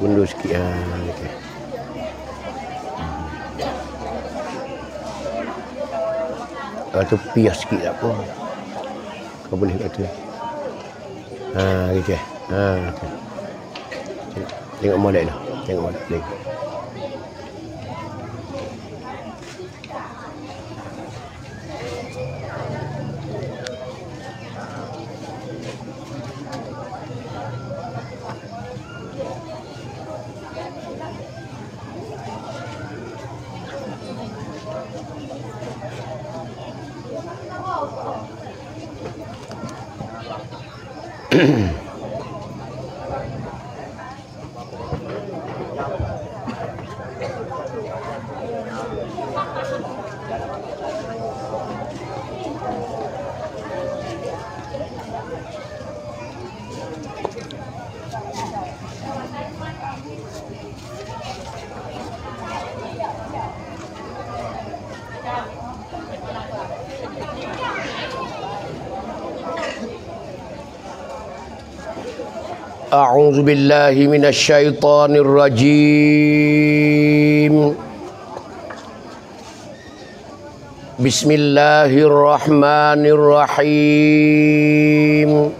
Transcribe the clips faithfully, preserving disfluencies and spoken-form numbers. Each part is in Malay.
Mundur sikit. Ha, okey. Ah, tu pias sikit tak apa. Kau boleh kat tu. Ha, okey. Ha, okey. Tengok molek dah. Tengok molek lagi. A'udzu billahi minasyaitonir rajim. Bismillahirrahmanirrahim.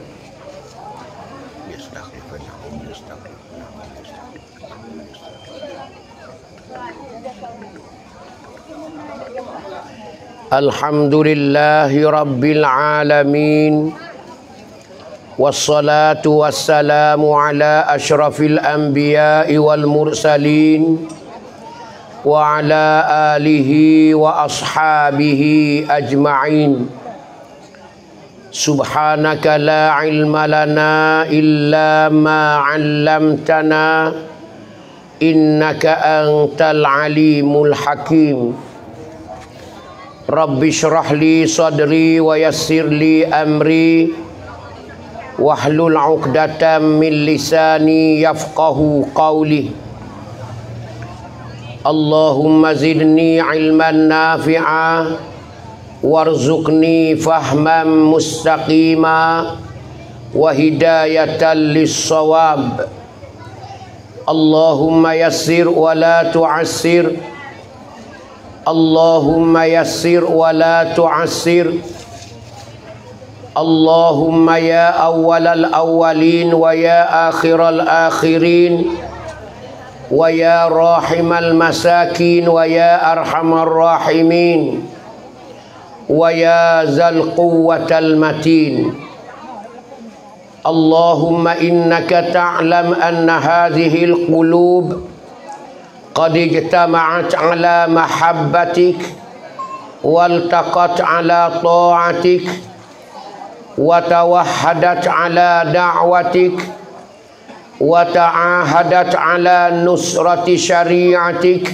Alhamdulillahi rabbil alamin. Wassalatu wassalamu ala asyrafil anbiya'i wal mursalin wa ala alihi wa ashabihi ajma'in. Subhanaka la ilma lana illa ma 'allamtana innaka antal alimul hakim. Rabbi shrah li sadri wa yassir li amri wahlul 'uqdatam min lisani yafqahu qawli. Allahumma zidni ilman nafi'a warzuqni fahman mustaqima wa hidayatan lis-shawab. Allahumma yassir wa la tu'assir. Allahumma yassir wa la tu'assir. Allahumma ya awwalal awwalin wa ya akhiral akhirin wa ya rahimal masakin wa ya arhamar rahimin wa ya zal quwwatal matin. Allahumma innaka ta'lam anna hadhil qulub qad ijtama'at ala mahabbatik wal taqat ala ta'atik wa tawahhadat ala da'watik wa ta'ahadat ala nusrati syari'atik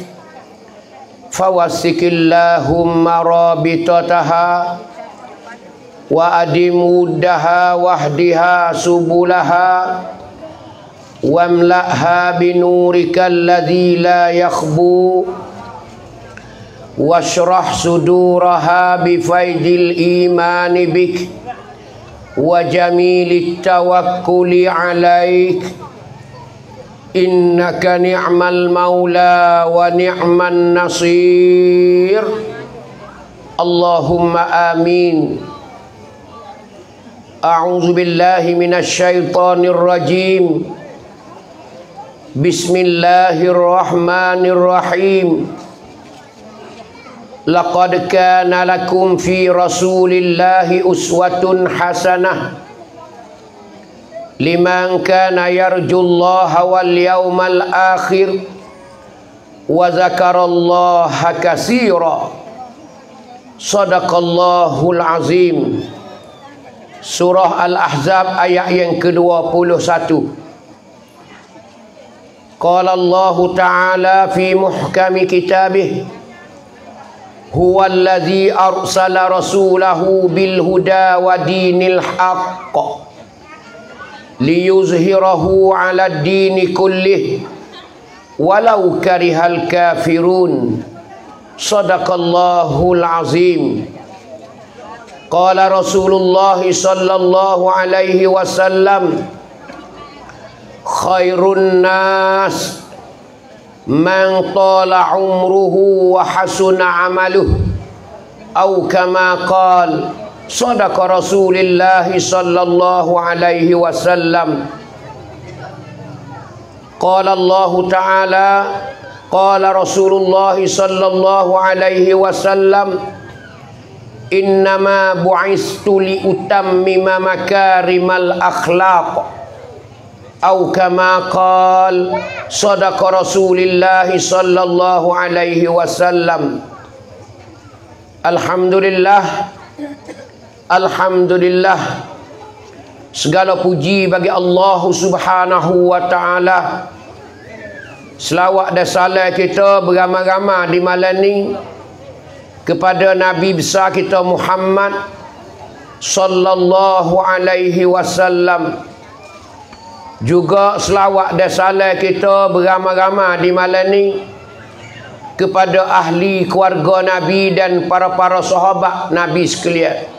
fawassikillahumma rabitataha wa adimuddaha wahdiha subulaha wamla'ha binurika alladhi la yakhbu washrah suduraha bifaidil imani bik wa jamilit tawakkuli alaik innaka ni'mal maula wa ni'man nasir. Allahumma amin. A'udzu billahi minasyaitonir rajim. Bismillahirrahmanirrahim. Laqad kana lakum fi rasulillahi uswatun hasanah liman kana yarjullaha wal yawmal akhir wa zakarallaha katsira. Sadaqallahul azim. Surah Al-Ahzab ayat yang kedua puluh satu. Qala Allah Ta'ala fi muhkami kitabih huwa alladhi arsala rasulahu bil huda wa dinil haqq liyuzhirahu ala dini kullih walau karihal kafirun. Sadaqallahul azim. Qala Rasulullah sallallahu alaihi wasallam khairun nas man tala umruhu wa hasuna amaluh atau kama qala sadaqa Rasulullah sallallahu alaihi wasallam. Qala Allah Ta'ala qala Rasulullah sallallahu alaihi wasallam innama bu'istu li utammima makarimal akhlaq atau kama qala sadaqa Rasulullah sallallahu alaihi wasallam. Alhamdulillah, alhamdulillah, segala puji bagi Allah Subhanahu wa taala. Selawat dan salam kita beramai-ramai di malam ni kepada Nabi besar kita Muhammad sallallahu alaihi wasallam. Juga selawat dan salam kita beramai-ramai di malam ni kepada ahli keluarga Nabi dan para-para sahabat Nabi sekalian.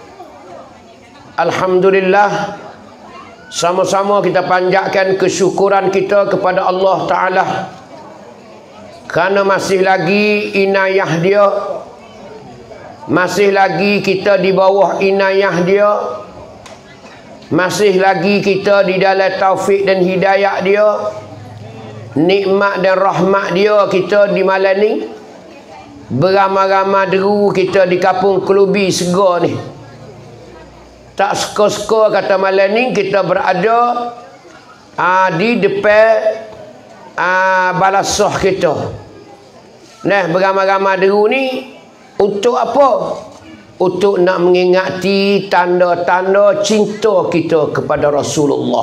Alhamdulillah, sama-sama kita panjatkan kesyukuran kita kepada Allah Ta'ala kerana masih lagi inayah dia, masih lagi kita di bawah inayah dia, masih lagi kita di dalam taufik dan hidayah dia, nikmat dan rahmat dia. Kita di malam ni beramai-ramai deru kita di kampung Kelubi Sega ni. Tak suka-suka kata malam ni kita berada aa, di depan aa, balasah kita. Nah, beramai-ramai deru ni untuk apa? Untuk nak mengingati tanda-tanda cinta kita kepada Rasulullah.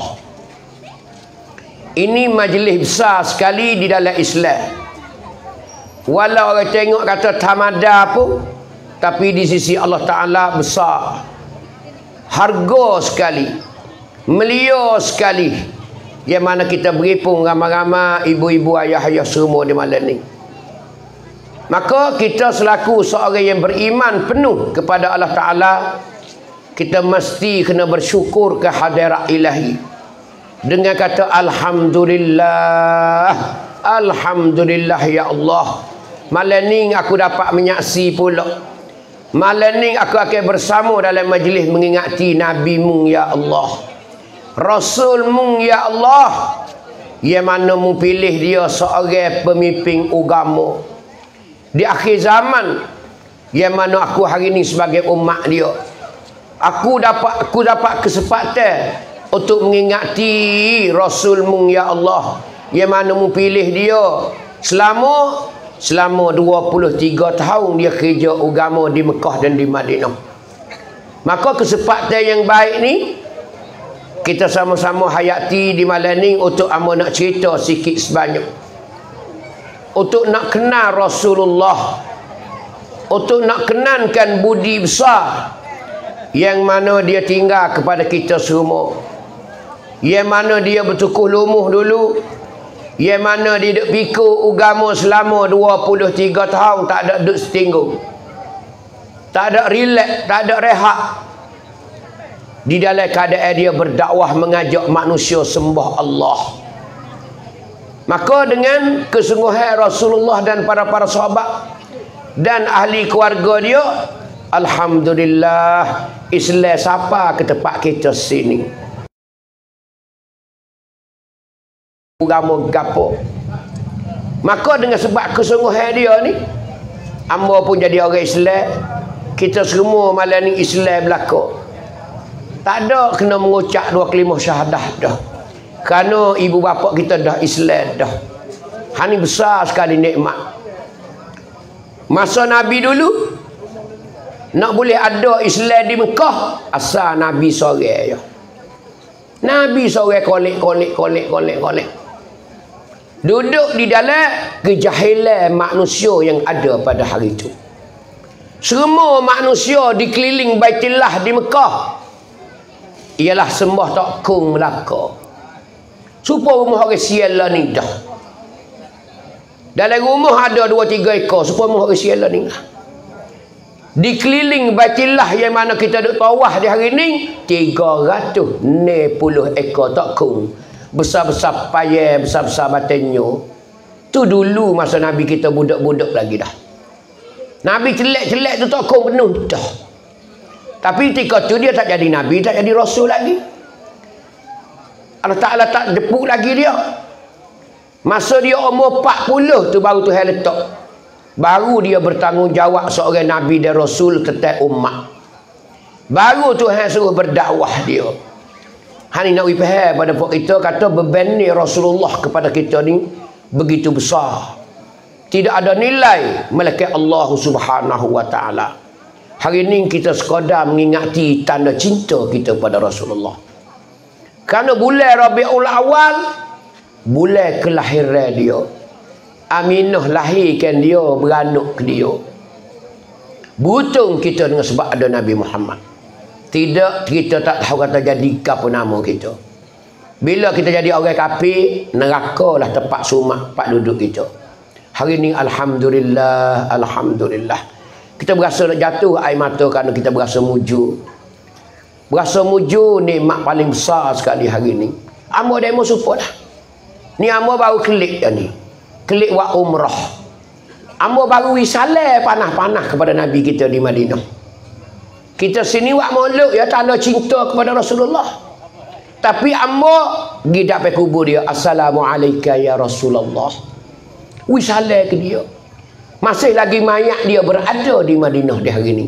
Ini majlis besar sekali di dalam Islam. Walau orang tengok kata tamada pun, tapi di sisi Allah Ta'ala besar, harga sekali, melia sekali, yang mana kita berhimpun ramai-ramai ibu-ibu, ayah-ayah semua di malam ni. Maka kita selaku seorang yang beriman penuh kepada Allah Ta'ala, kita mesti kena bersyukur ke hadirat ilahi dengan kata Alhamdulillah, Alhamdulillah ya Allah. Malam ni aku dapat menyaksi pula, malam ni aku akan bersama dalam majlis mengingati Nabi mu ya Allah, Rasul mu ya Allah, yang mana mu pilih dia seorang pemimpin agama di akhir zaman, yang mana aku hari ni sebagai umat dia, aku dapat aku dapat kesempatan untuk mengingati Rasulmu ya Allah, yang mana mu pilih dia selama selama dua puluh tiga tahun dia kerja agama di Mekah dan di Madinah. Maka kesempatan yang baik ni kita sama-sama hayati di malam ni untuk amo nak cerita sikit sebanyak, untuk nak kenal Rasulullah, untuk nak kenankan budi besar yang mana dia tinggal kepada kita semua, yang mana dia bertukuh lumuh dulu, yang mana dia duk pikul agama selama dua puluh tiga tahun, tak ada duk setinggung, tak ada relax, tak ada rehat, di dalam keadaan dia berdakwah mengajak manusia sembah Allah. Maka dengan kesungguhan Rasulullah dan para-para sahabat dan ahli keluarga dia, alhamdulillah, Islam siapa ke tempat kita sini. Agama gapo. Maka dengan sebab kesungguhan dia ni, hamba pun jadi orang Islam. Kita semua malam ni Islam belaka. Tak ada kena mengucap dua kalimah syahadah dah, kerana ibu bapa kita dah Islam dah. Ini besar sekali nikmat. Masa Nabi dulu nak boleh ada Islam di Mekah, asal Nabi seorang ya. Nabi seorang kolek kolek kolek kolek kolek. Duduk di dalam kejahilan manusia yang ada pada hari itu. Semua manusia di keliling Baitullah di Mekah ialah sembah tak kung Melaka. Supaya rumah orang sialan ni dah. Dalam rumah ada dua tiga ekor, supaya rumah orang sialan ni dah. Di keliling Baitullah yang mana kita duk tawaf di hari ni, tiga ratus enam puluh ekor tak kung. besar-besar payah, besar-besar batinnya. Tu dulu masa Nabi kita budak-budak lagi dah. Nabi celek-celek tu tokong penuh dah. Tapi ketika tu dia tak jadi Nabi, tak jadi Rasul lagi. Allah Ta'ala tak depuk lagi dia. Masa dia umur empat puluh tu baru Tuhan letak. Baru dia bertanggungjawab seorang Nabi dan Rasul kepada umat. Baru Tuhan suruh berdakwah dia. Hani nak faham pada pok kita kata beban ni Rasulullah kepada kita ni begitu besar. Tidak ada nilai melainkan Allah Subhanahu wa taala. Hari ini kita sekadar mengingati tanda cinta kita pada Rasulullah. Kerana bulan Rabiul Awal bulan kelahiran dia. Aminah lahirkan dia, beranak ke dia. Beruntung kita dengan sebab ada Nabi Muhammad. Tidak, kita tak tahu kata jadi apa nama kita. Bila kita jadi orang kafir, nerakalah tempat sumak, tempat duduk kita. Hari ini alhamdulillah, alhamdulillah. Kita berasa nak jatuh air mata kerana kita berasa mujur. Berasa mujur nikmat paling besar sekali hari ini. Amo demo support lah. Ni amo baru klik dah ni. Klik wa umrah. Amo baru wisalah panah-panah kepada Nabi kita di Madinah. Kita sini wak molek ya tanda cinta kepada Rasulullah. Tapi amo pergi dapat kubur dia. Assalamualaikum ya Rasulullah. Wisalah ke dia. Masih lagi mayat dia berada di Madinah di hari ini.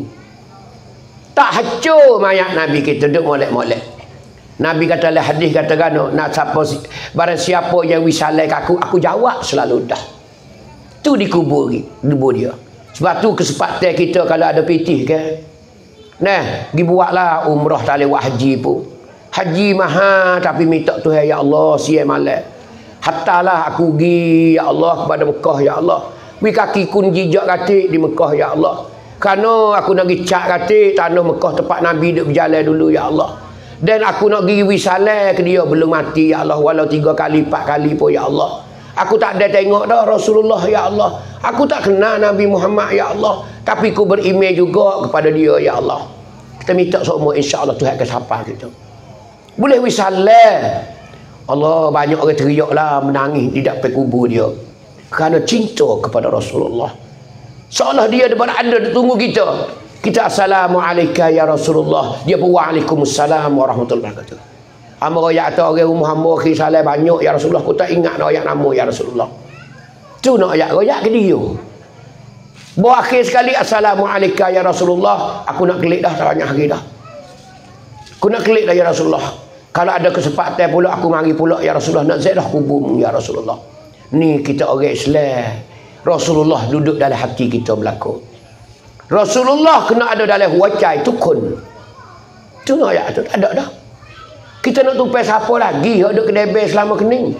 Tak hancur mayat Nabi kita duduk molek-molek. Nabi kata lah hadis kata kan nak siapa barang siapa yang wisalah ke aku, aku jawab selalu dah. Tu dikubur kubur dia. Sebab tu kesempatan kita kalau ada pitih ke. Nah, pergi buatlah umrah tak lewat haji pun. Haji mahal tapi minta Tuhan ya Allah siang malam. Hattalah aku pergi ya Allah kepada Mekah ya Allah. Wi kaki kun jijak katik di Mekah ya Allah. Kerana aku nak pergi cak katik tanah Mekah tempat Nabi duk berjalan dulu ya Allah. Dan aku nak pergi wisalah ke dia belum mati ya Allah, walau tiga kali empat kali pun ya Allah. Aku tak ada tengok dah Rasulullah ya Allah. Aku tak kenal Nabi Muhammad ya Allah, tapi aku beriman juga kepada dia ya Allah. Kita minta semua insya-Allah Tuhan akan sapa kita. Boleh wisalah. Allah banyak orang teriaklah menangis di depan kubur dia kerana cinta kepada Rasulullah. Seolah dia berada tunggu kita. Kita assalamualaikum ya Rasulullah. Dia pun waalaikumsalam warahmatullahi wabarakatuh. Hamba royak atau orang rumah hamba kisah banyak ya Rasulullah. Aku tak ingat nak royak nama ya Rasulullah. Tu nak royak royak ke dia. Bawa akhir sekali assalamualaikum ya Rasulullah. Aku nak kelik dah tak banyak hari dah. Aku nak kelik dah ya Rasulullah. Kalau ada kesempatan pula aku mari pula ya Rasulullah nak zat dah kubur ya Rasulullah. Ni kita orang Islam. Rasulullah duduk dalam hati kita berlaku. Rasulullah kena ada dalam wajah itu kun. Tu nak ayat tu tak ada dah. Kita nak tumpai siapa lagi yang duduk kedai bel selama kening.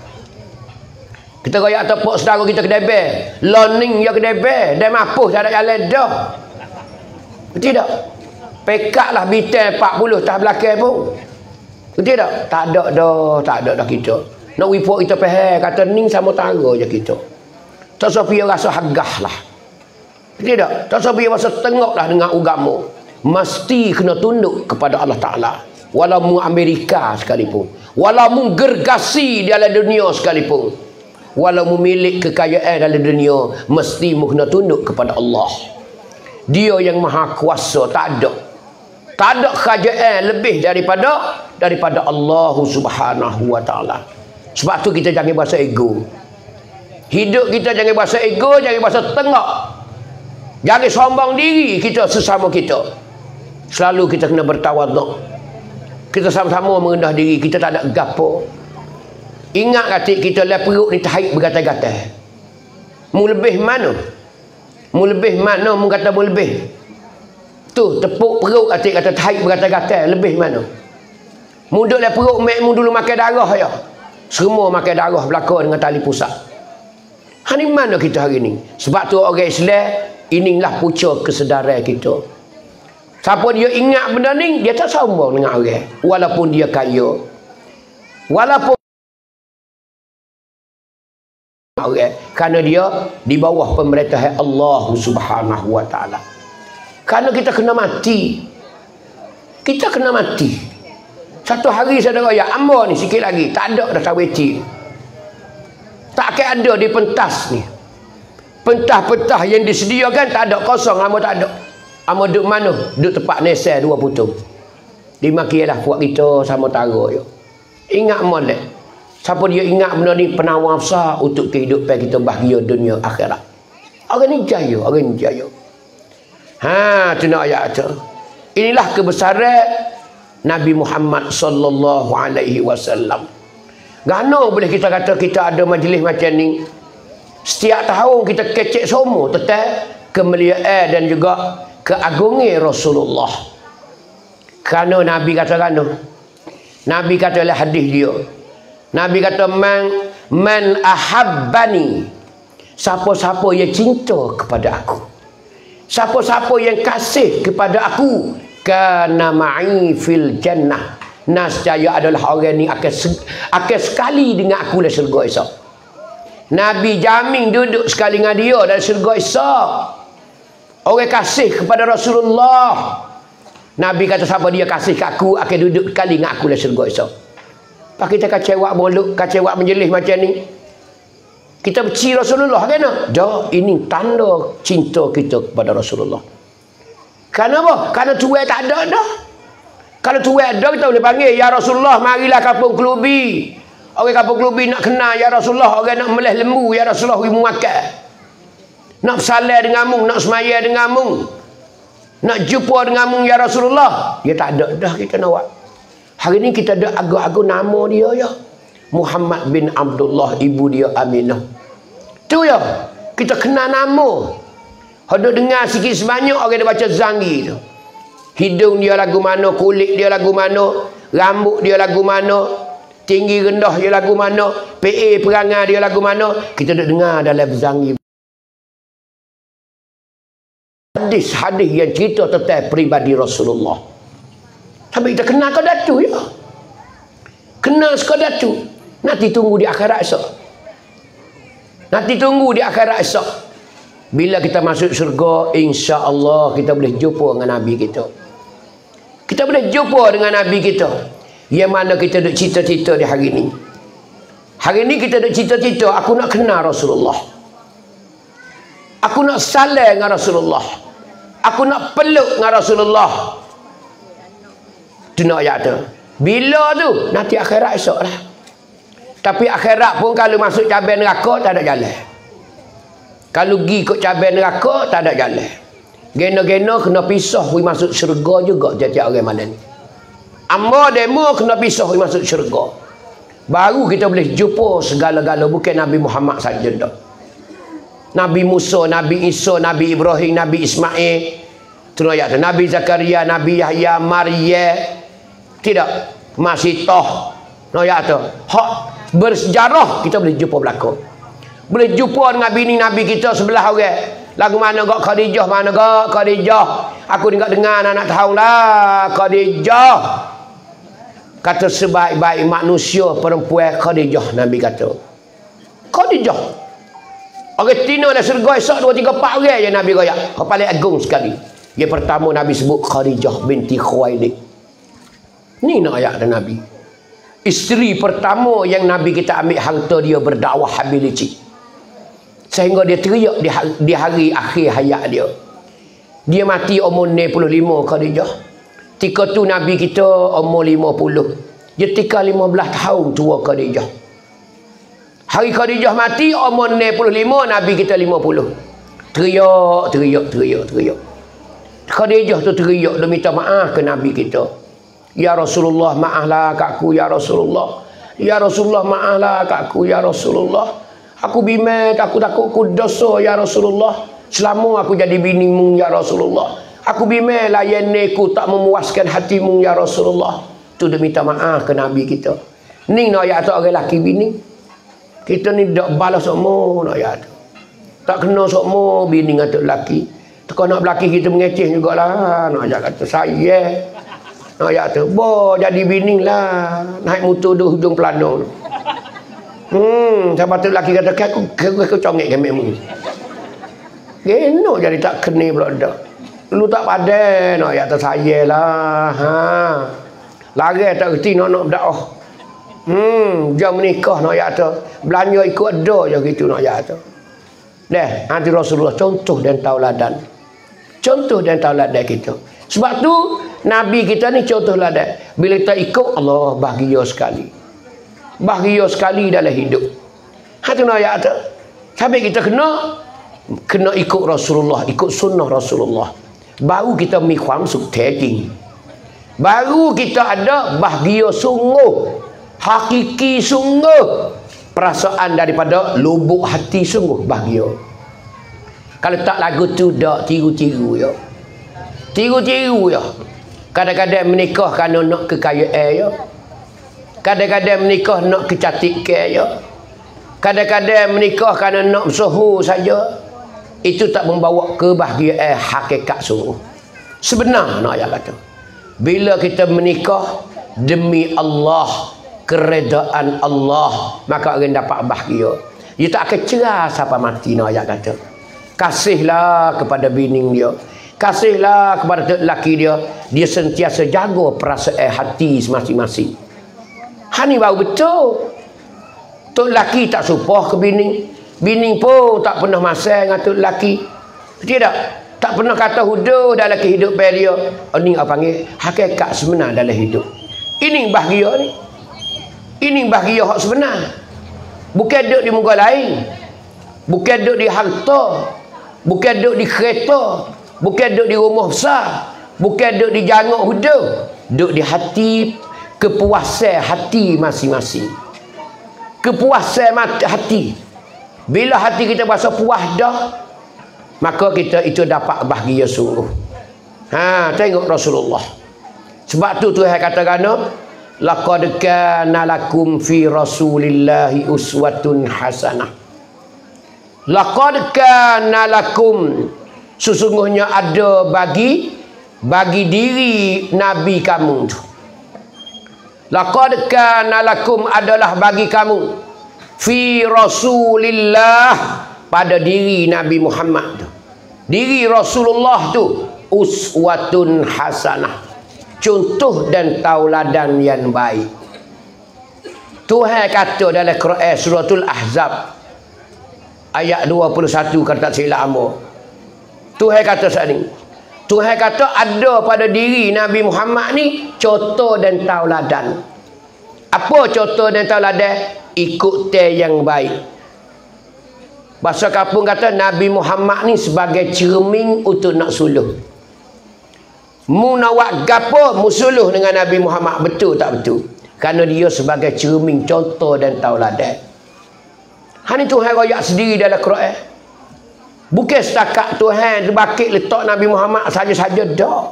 Kita royak tepuk saudara kita kedai bel. Learning ya kedai bel. Dan mapuh tak ada jalan dah. Betul tak? Pekak lah bitel empat puluh tahun belakang pun. Betul tak? Tak ada dah. Tak ada dah kita. Nak wipuk kita pahal. Kata ning sama tara je kita. Tak sampai rasa hagah lah. Betul tak? Tak sampai rasa tengok lah dengan agama. Mesti kena tunduk kepada Allah Ta'ala. Walaupun Amerika sekalipun. Walaupun gergasi dalam dunia sekalipun. Walaupun milik kekayaan dalam dunia. Mesti kena tunduk kepada Allah. Dia yang maha kuasa. Tak ada. Tak ada kerajaan lebih daripada daripada Allah Subhanahu wa Ta'ala. Sebab tu kita jangan bahasa ego. Hidup kita jangan bahasa ego, jangan bahasa tengok. Jangan sombong diri kita sesama kita. Selalu kita kena bertawaduk. Kita sama-sama merendah diri, kita tak ada gapo. Ingat kata kita lah perut ni tarik bergatal-gatal. Mu lebih mana? Mu lebih mana? Mu kata mu lebih. Tu tepuk perut kata kata tarik bergatal-gatal, lebih mana? Mu duduk lah perut mek mu dulu makan darah ya. Semua makan darah belakang dengan tali pusat. Hani mana kita hari ni? Sebab tu orang Islam, inilah pucuk kesedaran kita. Siapa dia ingat benda ni, dia tak sombong dengan orang. Walaupun dia kaya. Walaupun orang. Kerana dia di bawah pemerintahan Allah Subhanahu wa Ta'ala. Kerana kita kena mati. Kita kena mati. Satu hari saya dengar ya ambo ni sikit lagi tak ada dah taweti. Tak akan ada di pentas ni. Pentah-pentah yang disediakan tak ada, kosong, ambo tak ada. Ambo duduk mana? Duduk tempat nesel dua putung. Dimakilah buat kita sama tara yo. Ingat molek. Siapa dia ingat benda ni penawar besar untuk kehidupan kita bahagia dunia akhirat. Orang ni jaya, orang ni jaya. Ha, tu nak ayat tu. Inilah kebesaran Nabi Muhammad sallallahu alaihi wasallam. Gano boleh kita kata kita ada majlis macam ni. Setiap tahun kita kecek semua tentang kemuliaan dan juga keagungan Rasulullah. Kerana Nabi kata kan, Nabi kata oleh hadis dia. Nabi kata man man ahabbani, siapa-siapa yang cinta kepada aku, siapa-siapa yang kasih kepada aku, kana ma'i fil jannah, nascaya adalah orang ni akan akan sekali dengan aku dalam syurga esok. Nabi jamin duduk sekali dengan dia dalam syurga esok. Orang kasih kepada Rasulullah, Nabi kata siapa dia kasih ke aku akan duduk sekali dengan aku dalam syurga esok. Pak kita kacewak moluk, kacewak menjelis macam ni. Kita benci Rasulullah kan? Dah, ini tanda cinta kita kepada Rasulullah. Kenapa? Kerana tuai tak ada dah. Kalau tuai ada kita boleh panggil ya Rasulullah, marilah kampung Kelubi. Orang kampung Kelubi nak kenal ya Rasulullah, orang nak melih lembu ya Rasulullah ibu makan. Nak bersalah dengan mung, nak semaya dengan mung, nak jumpa dengan mung ya Rasulullah. Dia tak ada dah kita nak buat. Hari ni kita ada agung-agung nama dia ya. Muhammad bin Abdullah, ibu dia Aminah. Tu ya. Kita kenal nama. Ada dengar sikit sebanyak orang dia baca Zangi tu. Hidung dia lagu mana, kulit dia lagu mana, rambut dia lagu mana, tinggi rendah dia lagu mana, P A perangai dia lagu mana. Kita duk dengar dalam Zangi. Hadis-hadis yang cerita tentang peribadi Rasulullah. Sampai kita kenal sekadar tu ya. Kenal sekadar tu. Nanti tunggu di akhirat esok. Nanti tunggu di akhirat esok. Bila kita masuk syurga, insya-Allah kita boleh jumpa dengan Nabi kita. Kita boleh jumpa dengan Nabi kita. Yang mana kita duk cita-cita di hari ni. Hari ni kita duk cita-cita, aku nak kenal Rasulullah. Aku nak salam dengan Rasulullah. Aku nak peluk dengan Rasulullah. Tu nak ayat tu. Bila tu? Nanti akhirat esok lah. Tapi akhirat pun kalau masuk cabai neraka tak ada jalan. Kalau pergi ikut cabai neraka tak ada jalan. Gena-gena kena pisah pergi masuk syurga juga tiap-tiap orang malam ni. Amma demo kena pisah pergi masuk syurga. Baru kita boleh jumpa segala-gala, bukan Nabi Muhammad saja dah. Nabi Musa, Nabi Isa, Nabi Ibrahim, Nabi Ismail. Tu ayat tu. Nabi Zakaria, Nabi Yahya, Maryam. Tidak, masih toh. No ya tu. Hak bersejarah kita boleh jumpa berlaku. Boleh jumpa dengan bini Nabi kita sebelah orang. Lagu mana gak Khadijah, mana gak Khadijah. Aku ni gak dengar anak tahu lah Khadijah. Kata sebaik-baik manusia perempuan Khadijah, Nabi kata. Khadijah. Orang tina dah surga esok dua tiga empat orang je Nabi royak. Yang paling agung sekali. Yang pertama Nabi sebut Khadijah binti Khuwailid. Ni nak ayat dan Nabi. Isteri pertama yang Nabi kita ambil harta dia berdakwah habiliti. Sehingga dia teriak di hari, di hari akhir hayat dia. Dia mati umur enam puluh lima Khadijah. Tika tu Nabi kita umur lima puluh. Dia tika lima belas tahun tua Khadijah. Hari Khadijah mati umur enam puluh lima, Nabi kita lima puluh. Teriak, teriak, teriak, teriak. Khadijah tu teriak dia minta maaf ke Nabi kita. Ya Rasulullah, maaflah kakku ya Rasulullah. Ya Rasulullah, maaflah kakku ya Rasulullah. Aku bimbang, aku takut aku dosa ya Rasulullah. Selama aku jadi binimu ya Rasulullah. Aku bimbang layanku tak memuaskan hatimu ya Rasulullah. Tu dia minta maaf ke Nabi kita. Ni nak ayat tu orang lelaki bini. Kita ni tak balas semua nak ayat tu. Tak kena semua bini kata lelaki. Teka nak belaki kita mengeceh jugalah. Nak ayat kata saya. Nak ayat tu. Bo jadi bini lah. Naik motor di hujung pelana. Hmm, siapa tu lelaki kata aku aku, aku congek kami mu. Geno jadi tak kena pula dah. Lu tak padan nak ayat tu saya lah. Ha. Lari tak reti nak nak berdakwah. Hmm, jam menikah nak ayat tu. Belanja ikut ada je gitu nak ayat tu. Dah, anti Rasulullah contoh dan tauladan. Contoh dan tauladan kita. Sebab tu Nabi kita ni contoh ladan. Bila kita ikut Allah bahagia sekali. Bahagia sekali dalam hidup. Ha tu nak ayat tu. Sampai kita kena kena ikut Rasulullah, ikut sunnah Rasulullah. Baru kita miความสุขแท้จริง baru kita ada bahagia sungguh, hakiki sungguh, perasaan daripada lubuk hati sungguh bahagia. Kalau tak lagu tu dak tiru-tiru ya. Tiru-tiru ya. Kadang-kadang menikah kerana nak kekayaan ya. Kadang-kadang menikah nak kecantikan ya. Kadang-kadang menikah kerana nak bersuhu saja. Itu tak membawa kebahagiaan hakikat sungguh. Sebenar nak ayat kata. Bila kita menikah demi Allah, keredaan Allah, maka orang dapat bahagia. Dia tak akan cerah sampai mati nak ayat kata. Kasihlah kepada bini dia. Kasihlah kepada lelaki dia. Dia sentiasa jaga perasaan hati masing-masing. Ha ni baru betul. Tok lelaki tak supah ke bini. Bini pun tak pernah masai dengan tok lelaki. Tidak. Tak pernah kata huduh dalam kehidupan dia. Oh, ni apa panggil hakikat sebenar dalam hidup. Ini bahagia ni. Ini bahagia hak sebenar. Bukan duduk di muka lain. Bukan duduk di harta. Bukan duduk di kereta. Bukan duduk di rumah besar. Bukan duduk di jangok huduh. Duduk di hati, kepuasan hati masing-masing. Kepuasan hati. Bila hati kita berasa puas dah, maka kita itu dapat bahagia sungguh. Ha, tengok Rasulullah. Sebab tu Tuhan katakan, laqad kana lakum fi Rasulillahi uswatun hasanah. Laqad kana lakum, sesungguhnya ada bagi bagi diri Nabi kamu tu. Laqad kana lakum adalah bagi kamu fi Rasulillah, pada diri Nabi Muhammad tu. Diri Rasulullah tu uswatun hasanah, contoh dan tauladan yang baik. Tuhan kata dalam Quran suratul Ahzab ayat dua puluh satu, kalau tak silap ambo. Tuhan kata saat ni, Tuhan kata ada pada diri Nabi Muhammad ni contoh dan tauladan. Apa contoh dan tauladan? Ikut te yang baik. Bahasa kampung kata Nabi Muhammad ni sebagai cermin untuk nak suluh. Mu nak buat gapo, mu suluh dengan Nabi Muhammad, betul tak betul? Kerana dia sebagai cermin, contoh dan tauladan. Ha ni Tuhan royak sendiri dalam Quran. Bukan setakat Tuhan terbakit letak Nabi Muhammad saja-saja dak.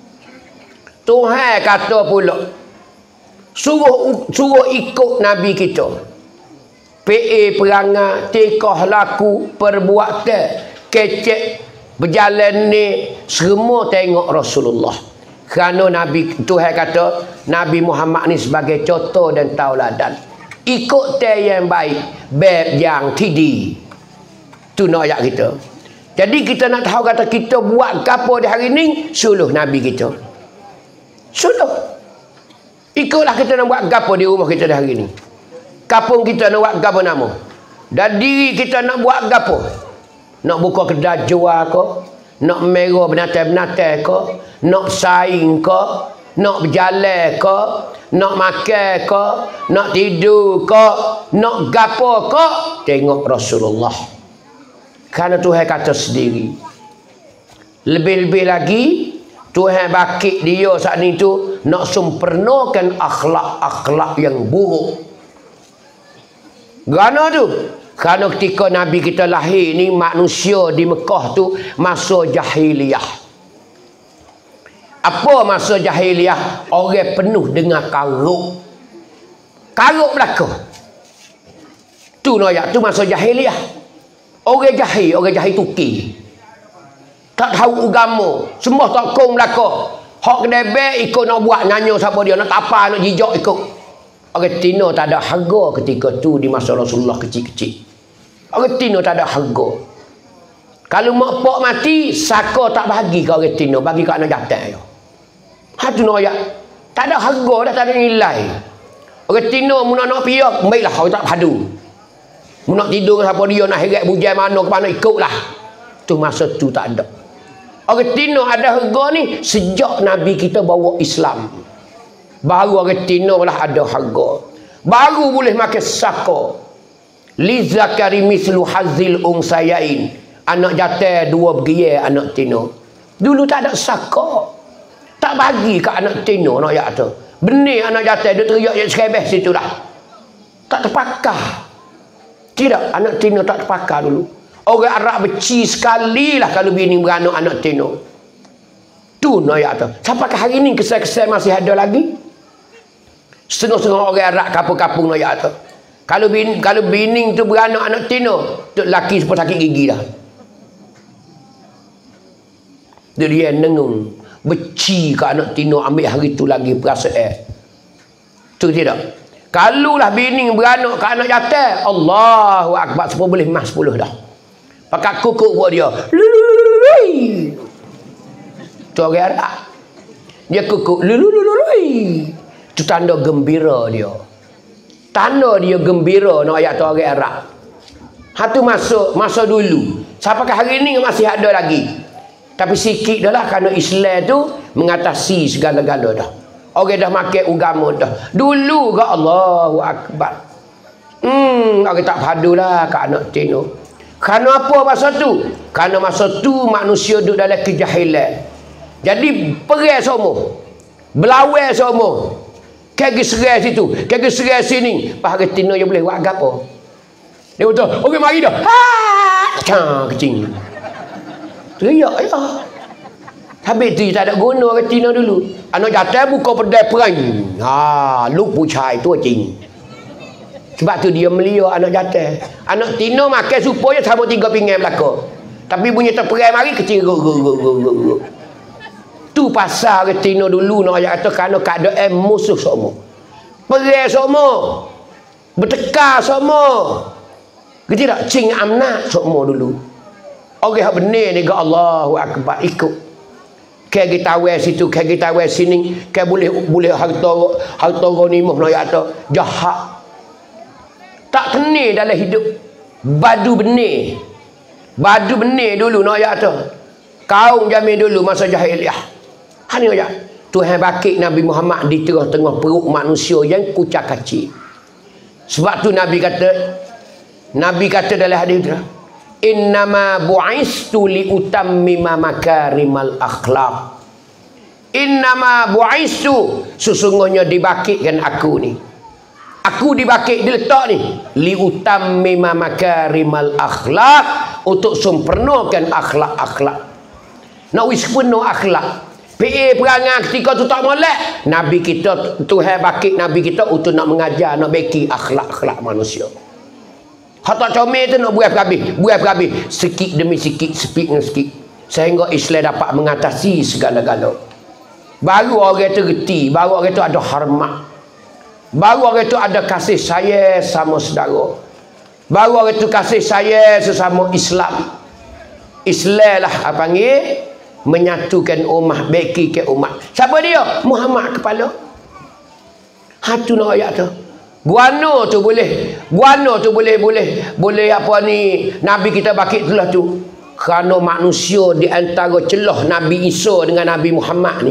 Tuhan kata pula suruh suruh ikut Nabi kita. P A perangai, tikah laku, perbuatan, kecek, berjalan ni, semua tengok Rasulullah. Kerana Nabi, Tuhan kata Nabi Muhammad ni sebagai contoh dan tauladan. Ikut te yang baik, beb yang tidi. Tu nak ayat kita. Jadi kita nak tahu kata kita buat apa di hari ni, suluh Nabi kita. Suluh. Ikutlah kita nak buat apa di rumah kita di hari ni. Kampung kita nak buat apa nama. Dan diri kita nak buat apa. Nak buka kedai jual ke. Nak merah binatang-binatang ke. Nak saing ke. Nak berjalan ke. Nak makan ke. Nak tidur ke. Nak gapo ke. Tengok Rasulullah. Kerana Tuhan kata sendiri. Lebih-lebih lagi, Tuhan bakit dia saat ni tu nak sempurnakan akhlak-akhlak yang buruk. Kerana tu, kerana ketika Nabi kita lahir ni, manusia di Mekah tu masa jahiliyah. Apa masa jahiliyah? Orang penuh dengan karuk. Karuk belaka. Tu noyak tu masa jahiliyah. Orang jahil, orang jahil tuki. Tak tahu agama, semua tokong belaka. Hak kedai ikut nak buat nyanyi siapa dia, nak tapa, nak jijak ikut. Orang Tino tak ada harga ketika tu di masa Rasulullah kecil-kecil. Orang Tino tak ada harga. Kalau mak pak mati, saka tak bagi ke orang Tino, bagi ke anak jatah. Ha tu nak ayat. Tak ada harga dah, tak ada nilai. Orang Tino mu nak nak piak, baiklah orang tak padu. Mu nak tidur dengan siapa dia, nak heret bujai mana ke mana, ikutlah. Tu masa tu tak ada. Orang Tino ada harga ni sejak Nabi kita bawa Islam. Baru orang Tino lah ada harga. Baru boleh makan saka. Li zakari mislu hazil unsayain. Anak jatah dua bergiya anak Tino. Dulu tak ada saka. Tak bagi kat anak Tino nak yak tu. Benih anak jatah dia teriak yang serebeh situ dah. Tak terpakar. Tidak, anak Tino tak terpakar dulu. Orang Arab beci sekali lah kalau bini beranak anak Tino. Tu nak yak tu. Sampai ke hari ni kesal-kesal masih ada lagi. Setengah-setengah orang Arab kapung-kapung nak yak tu. Kalau bini, kalau bini tu beranak anak Tino, tu lelaki sepuluh sakit gigi dah. Dia dia nengung. Beci ke anak Tino, ambil hari tu lagi perasaan. Tu tidak. Kalulah bini beranak ke anak jatah, Allahu Akbar, sepuluh boleh mas sepuluh dah. Pakai kukuk buat dia. Lulululului. Tu orang Arab. Dia kukuk. Lulululului. Tu tanda gembira dia. Tanda dia gembira nak ayat tu orang Arab. Hatu masuk masa dulu. Sampai hari ni masih ada lagi. Tapi sikit dah lah kerana Islam tu mengatasi segala-gala dah. Orang dah makan agama dah. Dulu ke Allahu Akbar. Hmm, orang tak padu lah kat anak Tino. Kerana apa masa tu? Kerana masa tu manusia duduk dalam kejahilan. Jadi perang semua. Belawai semua. Kaki serai situ, kaki serai sini. Pak hari Tino je boleh buat apa? Dia kata, okey mari dah. Ha! Cang kecing. Teriak ya. Habis tu tak ada guna orang Tino dulu. Anak jatah buka pedai perang. Ha, lu pucai tu cing. Sebab tu dia melia anak jatah. Anak Tino makan supaya sama tiga pinggan belaka. Tapi bunyi terperang mari kecil go go go go go. Tu pasal orang Tino dulu nak ayat kata kerana keadaan musuh semua. Perang semua. Bertekar semua. Gitu tak? Cing amnat semua dulu. Orang yang benar ni ke Allahu Akbar ikut. Kayak kita awal situ, kayak kita awal sini, kayak boleh boleh harta harta ghanimah nak kata jahat. Tak kena dalam hidup. Badu benih. Badu benih dulu nak kata. Kaum jamin dulu masa jahiliah. Hani aja. Tuhan bakit Nabi Muhammad di tengah-tengah perut manusia yang kucak kacir. Sebab tu Nabi kata Nabi kata dalam hadis tu, innama bu'istu li utammima makarimal akhlaq. Innama bu'istu, sesungguhnya dibakitkan aku ni. Aku dibakit diletak ni li utammima makarimal akhlaq, untuk sempurnakan akhlak-akhlak. Nak wis penuh akhlak. P A perangai ketika tu tak molek. Nabi kita, Tuhan bakit Nabi kita untuk nak mengajar, nak beki akhlak-akhlak manusia. Hatta comel tu nak buat habis, buat habis sikit demi sikit, sikit demi sikit, sehingga Islam dapat mengatasi segala-gala. Baru orang tu reti, baru orang tu ada hormat. Baru orang tu ada kasih sayang sama saudara. Baru orang tu kasih sayang sesama Islam. Islam lah apa panggil menyatukan umat, beki ke umat. Siapa dia? Muhammad kepala. Hatu nak ayat tu. Buana tu boleh, buana tu boleh boleh boleh apa ni Nabi kita bakit telah tu. Kerana manusia di antara celah Nabi Isa dengan Nabi Muhammad ni.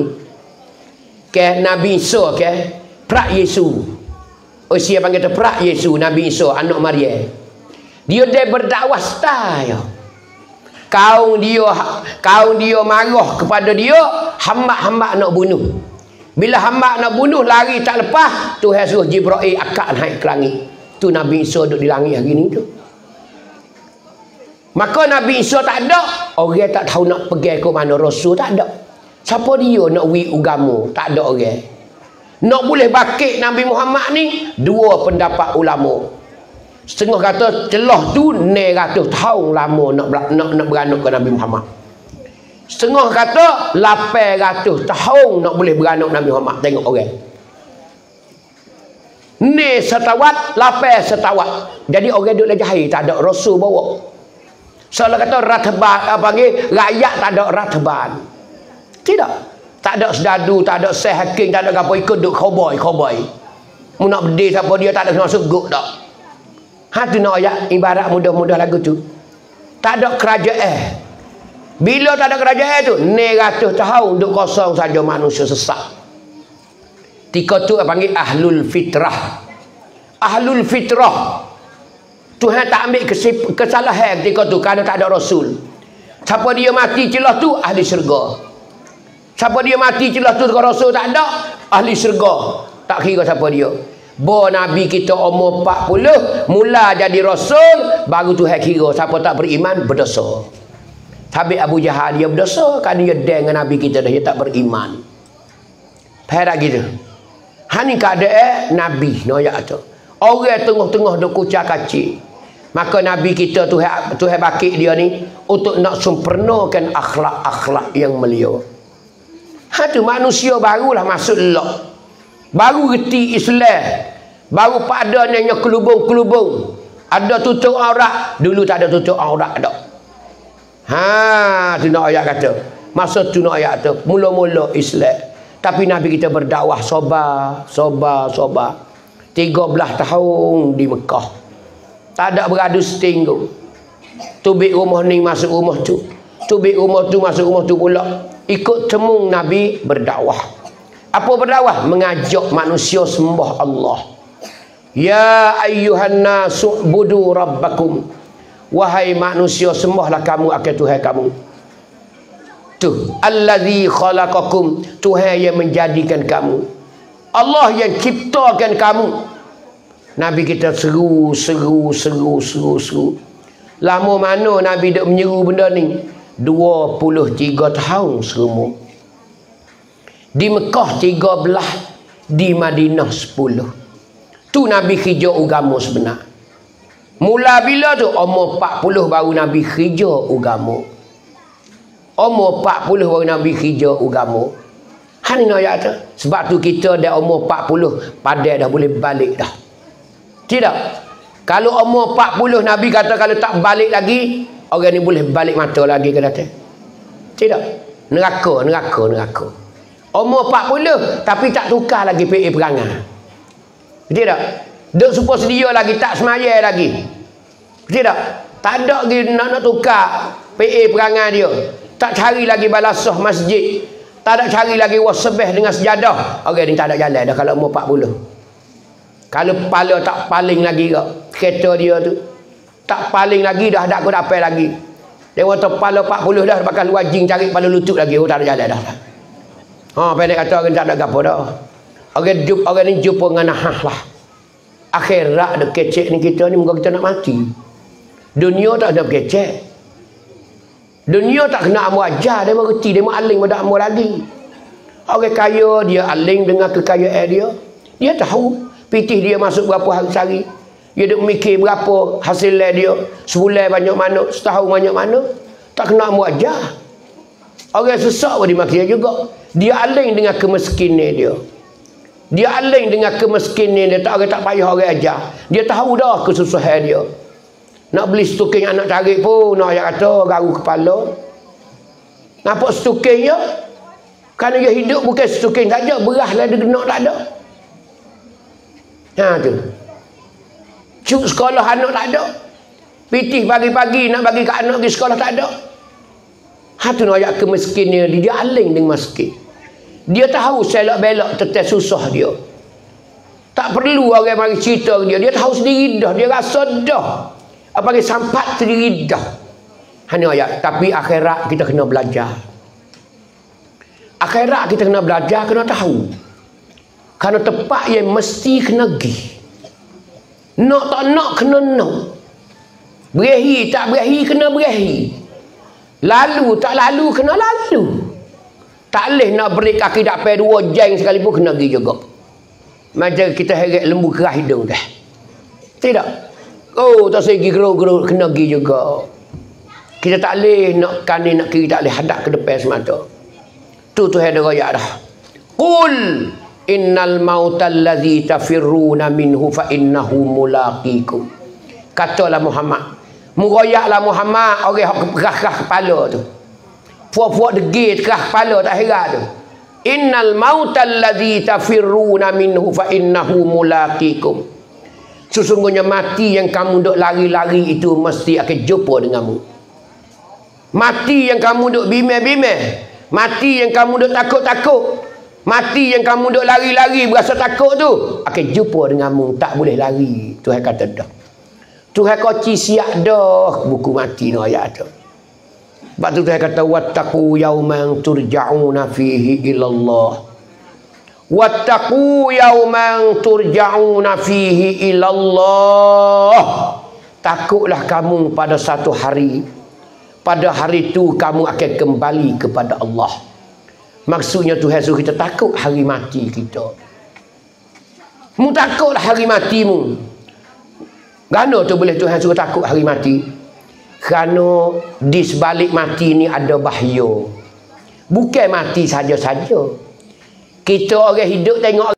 Ke Nabi Isa ke Prak Yesus. Oh siapa panggil tu Prak Yesus, Nabi Isa anak Maryam. Dia dia berdakwah style. Kaum dia kaum dia marah kepada dia, hamba-hamba nak bunuh. Bila hamba nak bunuh lari tak lepas, Tuhan suruh Jibril akak naik ke langit. Tu Nabi Isa duduk di langit hari ni tu. Maka Nabi Isa tak ada, orang tak tahu nak pergi ke mana, Rasul tak ada. Siapa dia nak wi agama? Tak ada orang. Nak boleh bakit Nabi Muhammad ni, dua pendapat ulama. Setengah kata celah tu enam ratus tahun lama nak nak nak beranak ke Nabi Muhammad. Setengah kata lapan ratus tahun nak boleh beranak Nabi Muhammad. Tengok orang. Ni setawat, lapan setawat. Jadi orang duduk jahil, tak ada Rasul bawa. Soalnya kata ratban, apa panggil rakyat tak ada ratban. Tidak. Tak ada sedadu, tak ada seh hakim, tak ada apa ikut duk cowboy, cowboy. Mu nak berdiri siapa dia tak ada masuk guk dak. Ha tu nak ayat ibarat mudah-mudah lagu tu. Tak ada kerajaan. Bila tak ada kerajaan tu, ni ratus tahun duk kosong saja manusia sesat. Tika tu panggil ahlul fitrah. Ahlul fitrah. Tuhan tak ambil kesalahan ketika tu kerana tak ada rasul. Siapa dia mati celah tu ahli syurga. Siapa dia mati celah tu kalau rasul tak ada, ahli syurga. Tak kira siapa dia. Bo Nabi kita umur empat puluh mula jadi rasul, baru Tuhan kira siapa tak beriman berdosa. Habis Abu Jahal dia berdosa kerana dia dengan Nabi kita dah, dia tak beriman. Faham tak gitu? Hani keadaan Nabi no ya tu. Orang tengah-tengah duk kucak-kacik. Maka Nabi kita Tuhan Tuhan bakik dia ni untuk nak sempurnakan akhlak-akhlak yang mulia. Ha tu manusia barulah masuk lok. Baru reti Islam. Baru padannya kelubung-kelubung. Ada tutup aurat, dulu tak ada tutup aurat dak. Ha tu nak ayat kata. Masa tu nak ayat tu mula-mula Islam. Tapi Nabi kita berdakwah sabar, sabar, sabar. tiga belas tahun di Mekah. Tak ada beradu setinggu. Tubik rumah ni masuk rumah tu. Tubik rumah tu masuk rumah tu pula. Ikut temung Nabi berdakwah. Apa berdakwah? Mengajak manusia sembah Allah. Ya ayyuhan nasu budu rabbakum. Wahai manusia, sembahlah kamu akan Tuhan kamu. Tu, allazi khalaqakum, Tuhan yang menjadikan kamu. Allah yang ciptakan kamu. Nabi kita seru, seru, seru, seru, seru. Lama mana Nabi duk menyeru benda ni? dua puluh tiga tahun serumur. Di Mekah tiga belas, di Madinah sepuluh. Tu Nabi hijau agama sebenar. Mula bila tu? Umur empat puluh baru Nabi hijau agama. Umur empat puluh baru Nabi hijau agama. Hani nak ayat tu. Sebab tu kita dah umur empat puluh, padai dah boleh balik dah. Tidak. Kalau umur empat puluh Nabi kata kalau tak balik lagi, orang ni boleh balik mata lagi ke datang. Tidak. Neraka, neraka, neraka. Umur empat puluh tapi tak tukar lagi P A perangai. Tidak. Duk supaya sedia lagi, tak semaya lagi. Tidak. Tak ada lagi nak, nak tukar P A perangai dia. Tak cari lagi balasah masjid. Tak ada cari lagi wasbah dengan sejadah. Orang ni tak ada jalan dah kalau umur empat puluh. Kalau kepala tak paling lagi ke kereta dia tu. Tak paling lagi dah tak aku dapat lagi. Dia kata kepala empat puluh dah bakal wajing cari kepala lutut lagi. Oh tak ada jalan dah. Ha pendek kata orang tak ada gapo dah. Orang jumpa orang ni jumpa dengan nahah lah. Akhirat dak kecek ni kita ni muka kita nak mati. Dunia tak ada kecek. Dunia tak kena amu ajar, dia mengerti, dia aling pada amu lagi. Orang kaya dia aling dengan kekayaan dia. Dia tahu pitih dia masuk berapa hari sehari. Dia duk mikir berapa hasil dia. Sebulan banyak mana, setahun banyak mana. Tak kena amu ajar. Orang sesak pun dimaki dia juga. Dia aling dengan kemiskinan dia. Dia aling dengan kemiskinan dia. Tak orang tak payah orang ajar. Dia tahu dah kesusahan dia. Nak beli stuking anak tarik pun nak ayat kata garu kepala. Nampak stukingnya? Kerana dia hidup bukan stuking saja, beras lah dia kena tak ada. Ha tu. Cuk sekolah anak tak ada. Pitih pagi-pagi nak bagi ke anak pergi sekolah tak ada. Ha tu nak ayat kemiskinan dia. Dia aling dengan miskin. Dia tahu selak-belak tetap susah dia. Tak perlu orang mari cerita dia. Dia tahu sendiri dah. Dia rasa dah. Apa panggil sampat sendiri dah. Hanya ayat. Tapi akhirat kita kena belajar. Akhirat kita kena belajar, kena tahu. Kerana tempat yang mesti kena pergi. Nak tak nak kena nak. Berahi tak berahi kena berahi. Lalu tak lalu kena lalu. Tak boleh nak beri kaki dapat dua jeng sekalipun kena pergi juga. Macam kita heret lembu kerah hidung dah. Tidak. Oh, tak segi geruk-geruk kena pergi juga. Kita tak boleh nak kanan nak kiri, tak boleh hadap ke depan semata. Tu Tuhan ada royak dah. Qul innal mautal ladzi tafirruna minhu fa innahu mulaqikum. Katalah Muhammad. Muroyaklah Muhammad orang hak kerah-kerah kepala tu. Puak-puak degil kerah kepala tak heran tu. Innal mautal ladzi tafirruna minhu fa innahu mulaqikum. Sesungguhnya mati yang kamu duk lari-lari itu mesti akan jumpa denganmu. Mati yang kamu duk bimbang-bimbang, mati yang kamu duk takut-takut, mati yang kamu duk lari-lari berasa takut tu akan jumpa denganmu. Tak boleh lari. Tuhan kata dah. Tuhan koci siap dah buku mati no ayat tu. Sebab tu Tuhan kata wattaqu yauman turja'una fihi ilallah. Wattaqu yauman turja'una fihi ilallah. Takutlah kamu pada satu hari. Pada hari itu kamu akan kembali kepada Allah. Maksudnya Tuhan suruh kita takut hari mati kita. Mu takutlah hari matimu. Kerana tu boleh Tuhan suruh takut hari mati? Kerana di sebalik mati ni ada bahaya. Bukan mati saja-saja. Kita orang hidup tengok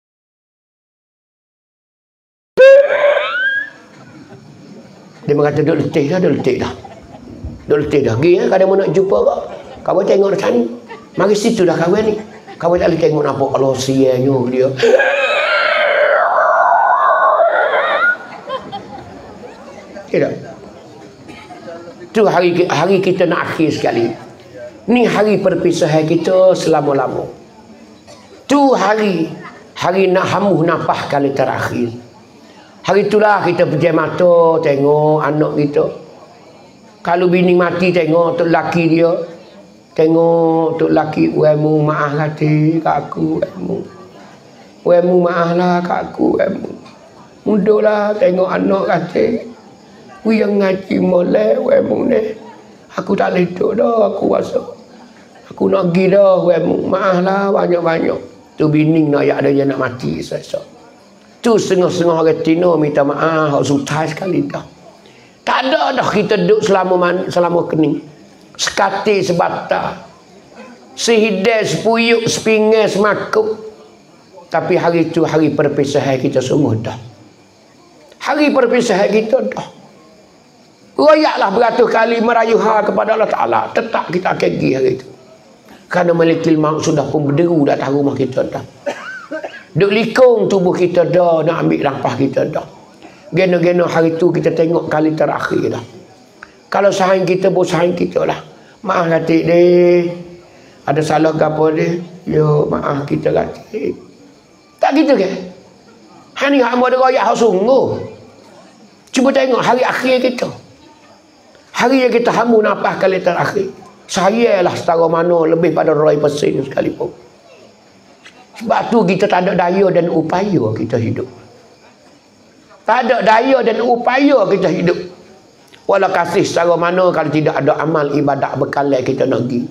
dia mengata duduk letih dah, duduk letih dah. Duduk letih dah. Pergi ya, kadang nak jumpa kau. Kau tengok dekat ni. Mari situ dah kawan ni. Kau tak boleh tengok nampak Allah sianya dia. Tidak. Tu hari hari kita nak akhir sekali. Ni hari perpisahan kita selama-lama. Tu hari hari nak hamuh napah kali terakhir. Hari itulah kita pejam mata tengok anak kita. Kalau bini mati tengok tok laki dia. Tengok tok laki, "Wemu maaf hati kat aku, wemu. Wemu maaflah kat aku, wemu." Mudahlah tengok anak kata, "Wi yang ngaji molek wemu ni. Aku tak boleh duduk dah, aku rasa. Aku nak pergi dah, wemu. Maaflah banyak-banyak." Tu bini nak ayat dia nak mati esok. Tu setengah-setengah orang Tino minta maaf, hak sutai sekali dah. Tak ada dah kita duduk selama man, selama kening. Sekati sebatah. Sehidai, sepuyuk, sepingai, semakuk. Tapi hari itu hari perpisahan kita semua dah. Hari perpisahan kita dah. Royaklah beratus kali merayuha kepada Allah Ta'ala. Tetap kita akan pergi hari itu. Kerana Malikul Maut sudah pun berderu dah atas rumah kita dah. Duk likung tubuh kita dah. Nak ambil rampah kita dah. Gena-gena hari itu kita tengok kali terakhir dah. Kalau sahaja kita pun sahaja kita lah. Maaf katik deh. Ada salah ke apa deh. Yo maaf kita katik. Tak gitu ke? Hari ni hamba ada royak hak sungguh. Cuba tengok hari akhir kita. Hari yang kita hamu napah kali terakhir. Sayalah setara mana lebih pada roy persen sekalipun. Sebab tu kita tak ada daya dan upaya kita hidup. Tak ada daya dan upaya kita hidup. Walau kasih setara mana kalau tidak ada amal ibadat berkalai kita nak pergi.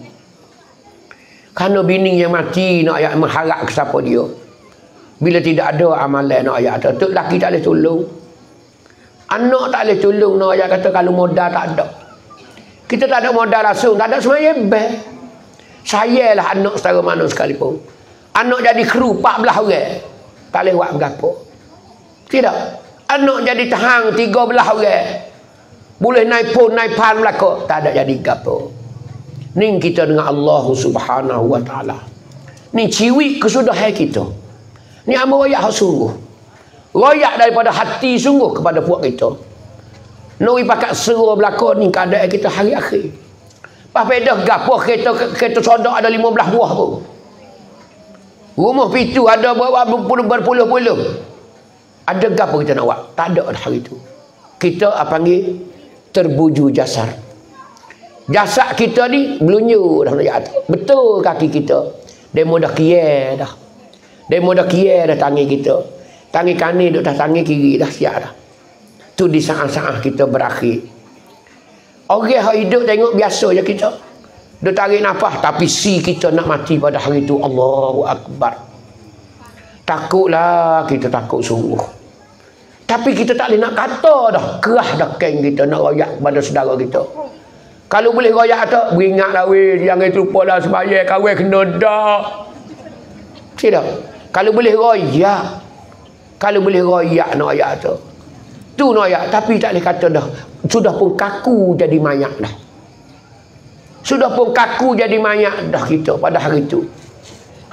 Kerana bini yang mati nak ayat mengharap ke siapa dia. Bila tidak ada amalan nak ayat kata. Tok laki tak boleh tolong. Anak tak boleh tolong nak ayat kata kalau modal tak ada. Kita tak ada modal langsung. Tak ada semuanya best. Saya lah anak setara mana sekalipun. Anak jadi kru empat belas orang. Tak lewat berapa. Tidak. Anak jadi tahang tiga belas orang. Boleh naik pun, naik pan belakang. Tak ada jadi gapo. Ni kita dengan Allah Subhanahu Wa Ta'ala. Ni ciwik kesudahan kita. Ni amal royak sungguh. Royak daripada hati sungguh kepada puak kita. Noi pakat seru belakang ni keadaan kita hari akhir. Pas pedah gapo kereta kereta sodok ada lima belas buah pun. Rumah pitu ada berpuluh-puluh. Ada gapo kita nak buat? Tak ada hari itu. Kita apa panggil terbuju jasar. Jasad kita ni belunyu dah nak atas. Betul kaki kita. Demo dah kier dah. Demo dah kier dah tangan kita. Tangan kanan duk dah tangan kiri dah siap dah. Tu di saat-saat kita berakhir. Orang yang hidup tengok biasa je kita. Dia tarik nafas. Tapi si kita nak mati pada hari itu. Allahu Akbar. Takutlah kita takut sungguh. Tapi kita tak boleh nak kata dah. Kerah dah keng kita nak royak kepada saudara kita. Kalau boleh royak tu. Beringatlah weh. Jangan terlupa lah sembahyang. Kawin kena dah. Tidak. Kalau boleh royak. Kalau boleh royak nak royak tu. Tu noyak, tapi tak boleh kata dah. Sudah pun kaku jadi mayat dah. Sudah pun kaku jadi mayat dah kita pada hari itu.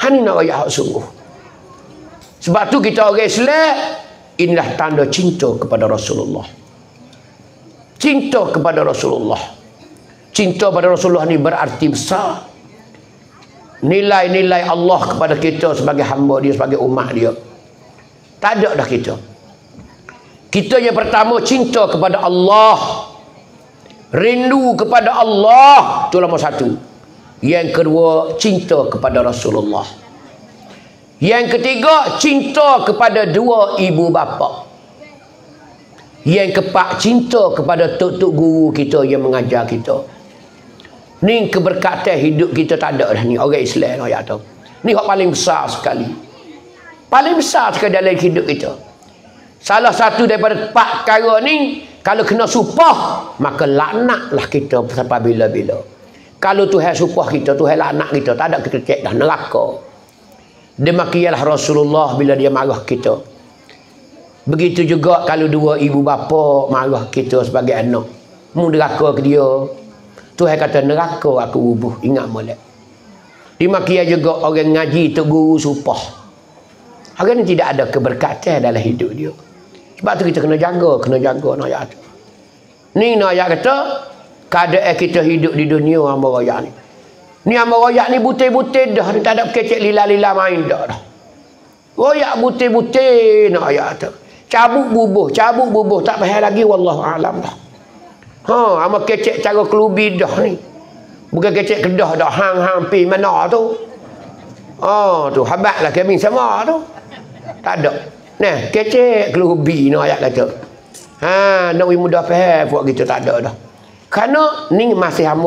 Hani nak royak hak sungguh. Sebab tu kita orang Islam, inilah tanda cinta kepada Rasulullah. Cinta kepada Rasulullah. Cinta pada Rasulullah ni berarti besar. Nilai-nilai Allah kepada kita sebagai hamba dia, sebagai umat dia. Tak ada dah kita. Kita yang pertama cinta kepada Allah. Rindu kepada Allah. Itu nombor satu. Yang kedua, cinta kepada Rasulullah. Yang ketiga, cinta kepada dua ibu bapa. Yang keempat, cinta kepada tok-tok guru kita yang mengajar kita. Ni keberkatan hidup kita tak ada dah ni. Orang Islam ayat tu. Ni hak paling besar sekali. Paling besar sekali dalam hidup kita. Salah satu daripada empat perkara ni, kalau kena supah, maka laknatlah kita sampai bila-bila. Kalau Tuhan supah kita, Tuhan laknat kita, tak ada kita cek dah neraka. Demikianlah Rasulullah bila dia marah kita. Begitu juga kalau dua ibu bapa marah kita sebagai anak. Mu neraka ke dia. Tuhan kata neraka aku ubuh. Ingat molek. Demikian juga orang ngaji tu guru supah. Orang ni tidak ada keberkatan dalam hidup dia. Sebab tu kita kena jaga, kena jaga nak ayat tu. Ni nak ayat kata keadaan kita hidup di dunia hamba royak ni. Ni hamba royak ni butir-butir dah, ni tak ada kecek lila-lila main dah dah. Royak butir-butir nak ayat tu. Cabuk bubuh, cabuk bubuh tak faham lagi wallahu alam dah. Ha, ama kecek cara kelubi dah ni. Bukan kecek kedah dah hang-hang pi mana tu. Oh, tu habatlah kami sama tu. Tak ada. Nah, kecek kelubi no ayat kata. Ha, nak we mudah faham buat kita tak ada dah. Kerana ni masih hamba.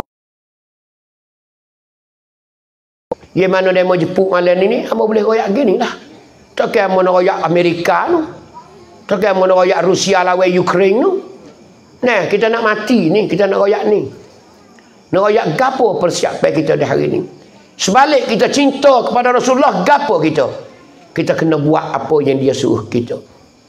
Ye mana demo jepuk malam ni ni, hamba boleh royak gini lah. Tak kira mana royak Amerika tu. Tak kira mana royak Rusia lawan Ukraine tu. Nah, kita nak mati ni, kita nak royak ni. Nak royak gapo persiapan kita di hari ni. Sebalik kita cinta kepada Rasulullah, gapo kita? Kita kena buat apa yang dia suruh kita.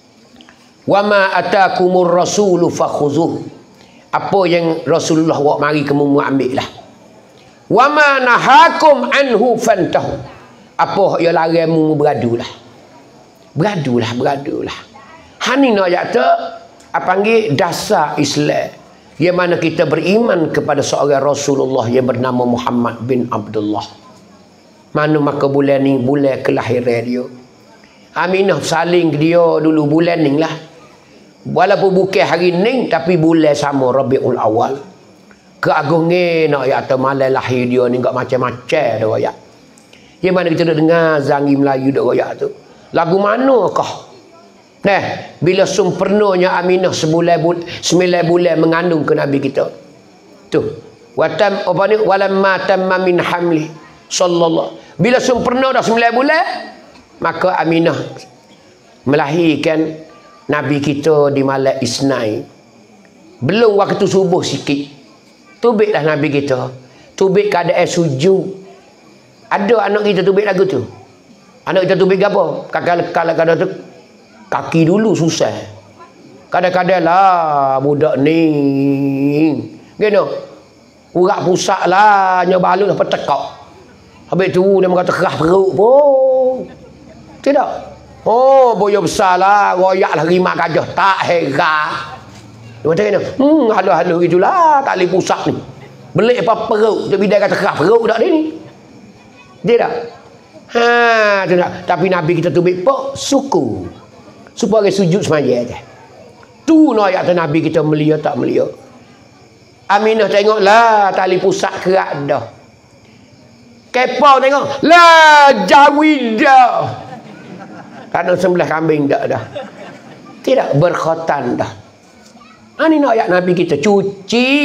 Wa ma atakumur rasulu fakhuzuh. Apa yang Rasulullah buat mari kamu ambil lah. Wa ma nahakum anhu fantahu. Apa yang larangmu beradulah. Beradulah, beradulah. Hani nak ayat tu apa panggil dasar Islam. Yang mana kita beriman kepada seorang Rasulullah yang bernama Muhammad bin Abdullah. Mana maka bulan ni bulan kelahiran dia. Aminah saling dia dulu bulan ni lah. Walaupun bukan hari ni tapi bulan sama Rabiul Awal. Keagungnya nak ayat atau malam lahir dia ni enggak macam-macam dah ayat. Yang mana kita dah dengar Zangi Melayu dah ayat tu. Lagu manakah? Nah, bila sempurnanya Aminah sebulan bul sembilan bulan mengandung ke Nabi kita. Tu. Watam apa ni walamma tamma min hamli sallallahu. Bila sempurna dah sembilan bulan, maka Aminah melahirkan Nabi kita di malam Isnin. Belum waktu subuh sikit. Tubiklah Nabi kita. Tubik keadaan sujud. Ada anak kita tubik lagu tu. Anak kita tubik apa? Kadang-kadang tu kaki dulu susah. Kadang-kadang lah budak ni. Gini. Urat pusat lah. Nyoba halus apa tekak. Habis tu dia kata kerah perut pun. Tidak. Oh, boya besar lah. Royak lah rimak gajah. Tak heran. Dia kata kena. Hmm, halus-halus gitulah. Tali pusat ni. Belik apa perut. Tapi dia kata kerah perut tak dia ni. Tidak. Ha, tidak. Tapi Nabi kita tubik pok suku. Supaya sujud semaya aja. Tu no ayat Nabi kita melia tak melia. Aminah tengoklah tali pusat kerak dah. Kepau tengok. Lah jawid dah. Kerana sembelah kambing dah dah. Tidak berkhotan dah. Ini no ayat Nabi kita cuci.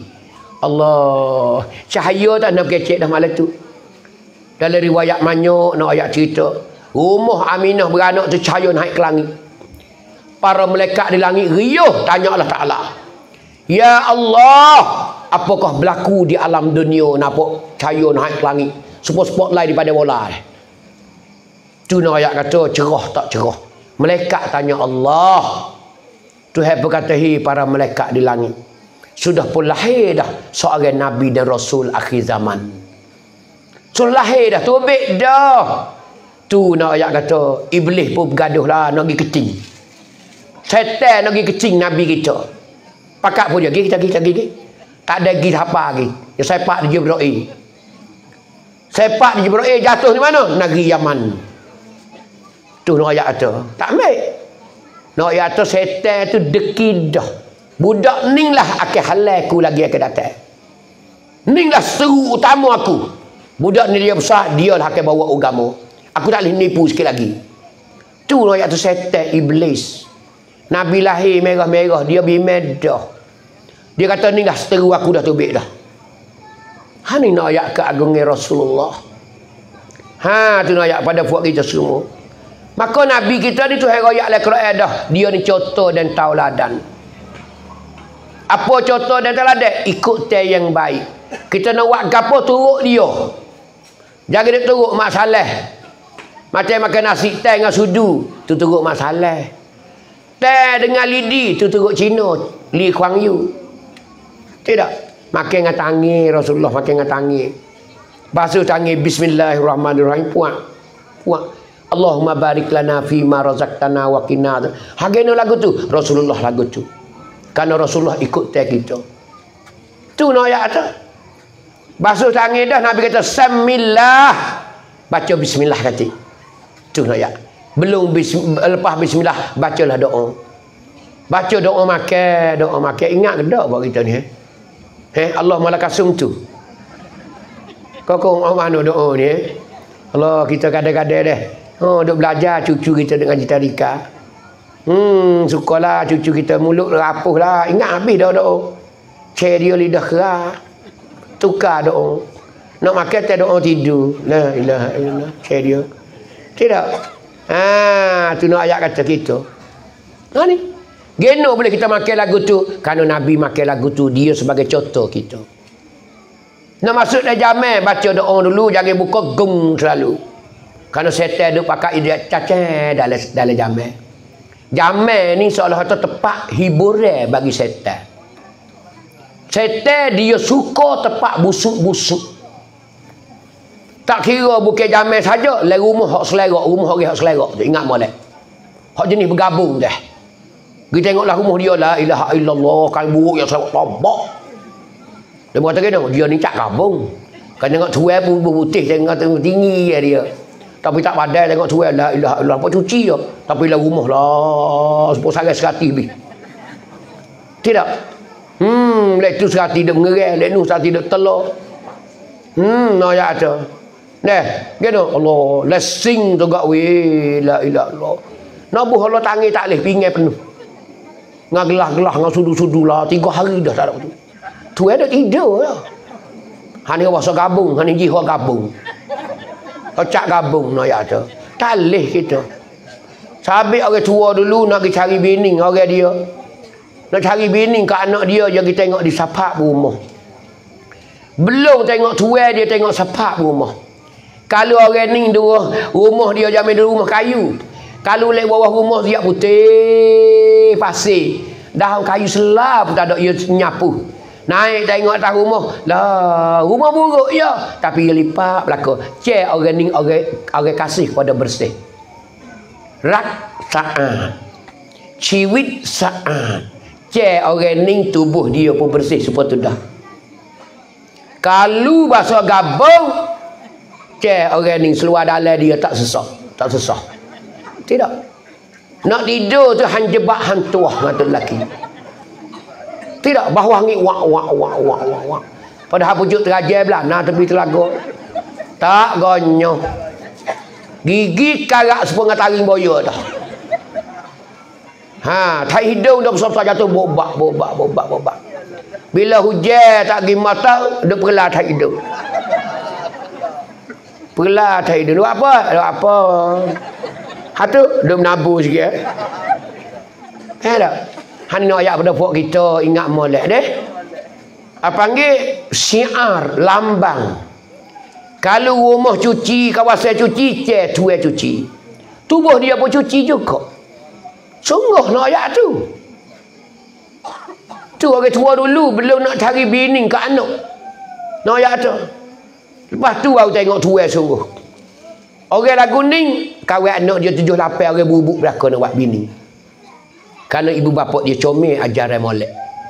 Allah. Cahaya tak nak kecek dah malam tu. Dalam riwayat Manyok no ayat cerita. Rumah Aminah beranak tu cahaya naik ke langit. Para malaikat di langit riuh tanya Allah Ta'ala. Ya Allah, apakah berlaku di alam dunia nampak cahaya naik ke langit? Supaya spotlight daripada bola. Tu nak ayat kata cerah tak cerah. Malaikat tanya Allah. Tuhan berkata, "Hei para malaikat di langit, sudah pun lahir dah seorang Nabi dan Rasul akhir zaman. So lahir dah, tubik dah. Tu nak ayat kata, iblis pun bergaduh lah, nak pergi kecing. Setan nak pergi kecing Nabi kita. Pakat pun dia, kita, kita, kita. Tak ada pergi apa lagi. Dia sepak di Jibril. Sepak di Jibril, jatuh di mana? Negeri Yaman. Tu nak ayat kata. Tak ambil. Nak ayat kata, setan tu dekidah. Budak ning lah akan halal aku lagi akan datang. Ning lah seru utama aku. Budak ni dia besar, dia lah akan bawa agama. Aku tak boleh nipu sikit lagi. Tu ayat tu setan iblis. Nabi lahir merah-merah, dia bimedah. Dia kata ni dah seteru aku dah tubik dah. Ha ni nak ayat keagungnya Rasulullah. Ha tu nak ayat pada puak kita semua. Maka Nabi kita ni tu hari ayat Al-Quran dah. Dia ni contoh dan tauladan. Apa contoh dan tauladan? Ikut tay yang baik. Kita nak buat gapo turut dia. Jangan dia turut masalah. Macam makan nasi tay dengan sudu, tu turut masalah. Tay dengan lidi, tu turut Cina, Li Kuang Yu. Tidak. Makan dengan tangi Rasulullah, makan dengan tangi. Basuh tangi bismillahirrahmanirrahim. Puak. Puak. Allahumma barik lana fi ma razaqtana wa qina. Hageno lagu tu, Rasulullah lagu tu. Karena Rasulullah ikut tay kita. Tu nak ayat tu. Basuh tangi dah, Nabi kata samillah. Baca bismillah kata. Tu nak ayat. Belum bism, lepas bismillah bacalah doa. Baca doa makan, doa makan. Ingat ke tak buat kita ni? Eh, eh Allah malakasum tu. Kau kau mana doa ni? Eh? Allah kita kadang-kadang deh. Oh, duk belajar cucu kita dengan cita rika. Hmm, sukalah cucu kita mulut rapuh lah. Ingat habis dah doa. Ceria lidah kerak. Tukar doa. Nak makan tak doa tidur. La ilaha illallah. Ceria. Tidak. Ah, tu nak ayat kata kita. Ha ni. Geno boleh kita makan lagu tu kerana Nabi makan lagu tu dia sebagai contoh kita. Nak masuk dalam jamal baca doa dulu, jangan buka gong selalu. Kerana setan duk pakai dia cacah dalam dalam jamal. Jamal ni seolah kata tempat hiburan bagi setan. Setan dia suka tempat busuk-busuk. Tak kira bukan jamal saja, le rumah hak selerak, rumah orang hak selerak tu ingat molek. Hak jenis bergabung dah. Kita tengoklah rumah dia la ilaha illallah, kan buruk yang selerak tombak. Dia kata kena dia ni cak gabung. Kan tengok tuai pun putih, tengok tinggi dia. Tapi tak padai tengok tuai la ilaha illallah, apa cuci je. Tapi lah rumah lah sepuluh sarai serati lebih. Tidak. Hmm, lek tu serati dia mengerai, lek nu serati dia telur. Hmm, no ya ada. Nah, gitu Allah, lesing tu gak we la ilaha illallah. Nabuh Allah tangi tak leh pingai penuh. Ngagelah-gelah ngau sudu-sudu lah tiga hari dah tak ada tu. Tu ada tidur lah. Hani wasa gabung, hani jiwa gabung. Kocak gabung no ya ada. Tak leh kita. Sabik orang tua dulu nak pergi cari bini orang dia. Nak cari bini ke anak dia, dia pergi tengok di sapak rumah. Belum tengok tuai dia tengok sapak rumah. Kalau orang ni dua rumah dia jamin dulu rumah kayu. Kalau lek bawah rumah siap putih pasir. Daun kayu selap tak ada dia nyapu. Naik tengok atas rumah. Lah, rumah buruk ya, tapi dia lipat belaka. Cek orang ni orang orang kasih pada bersih. Rak saat. Ciwit saat. Cek orang ni tubuh dia pun bersih supaya tu dah. Kalau bahasa gabung, cek orang ni seluar dalam dia tak sesah, tak sesah. Tidak. Nak tidur tu hang jebak hang tuah ngatu lelaki. Tidak, bawah ni wak wak wak wak wak wak. Padahal pujuk terajai belah nah tepi telaga. Tak gonyo. Gigi karak sepengah taring boya dah. Ha, tai hidung dah besar jatuh bobak bobak bobak bobak. Bila hujan tak pergi mata, duk perlah tai hidung. Perlah tai hidung. Apa? Apa? Hatu duk menabu sikit. Eh, eh tak? Han nak ayat pada puak kita ingat molek deh. Apa panggil syiar lambang. Kalau rumah cuci, kawasan cuci, cek tuai cuci. Tubuh dia pun cuci juga. Sungguh nak ayat tu. Tu orang tua dulu belum nak cari bini ke anak. Nak ayat tu. Lepas tu baru tengok tuai sungguh. Orang lagu ni kawan anak dia tujuh lapan orang bubuk belaka nak buat bini. Kerana ibu bapa dia comel ajaran molek.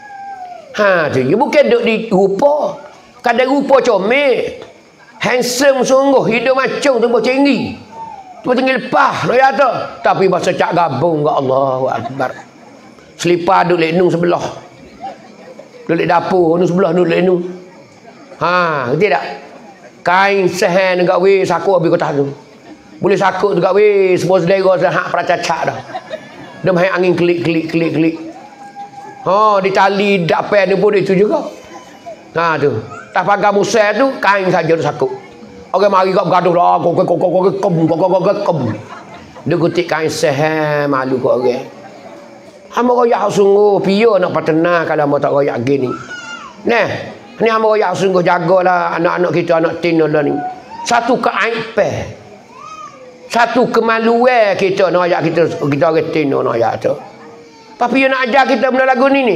Ha tu, dia bukan duk di rupa. Kadang rupa comel. Handsome sungguh, hidup macam tu tinggi. Tu tinggi lepas nak ya tu. Tapi bahasa cak gabung ke Allahu Akbar. Selipar duk lek nung sebelah. Duk lek dapur nung sebelah duk lek nung. Ha, ngerti tak? Kain sehen dekat weh saku habis kota tu. Boleh sakut dekat weh semua selera hak peracacak dah. Dia main angin klik klik klik klik. Ha, di tali dapat ni pun itu juga. Ha tu. Tak pagar musai tu kain saja tu sakut. Orang mari kau bergaduh lah, kau kau kau kau kau kau kau kau. Dia kutik kain sehen malu kau orang. Hamba royak sungguh pia nak patena kalau hamba tak royak gini. Nah, ni hamba royak sungguh jagalah anak-anak kita, anak tina lah ni. Satu keaiban. Satu kemaluan kita nak royak kita kita orang tina nak royak tu. Tapi dia nak ajar kita benda lagu ni ni.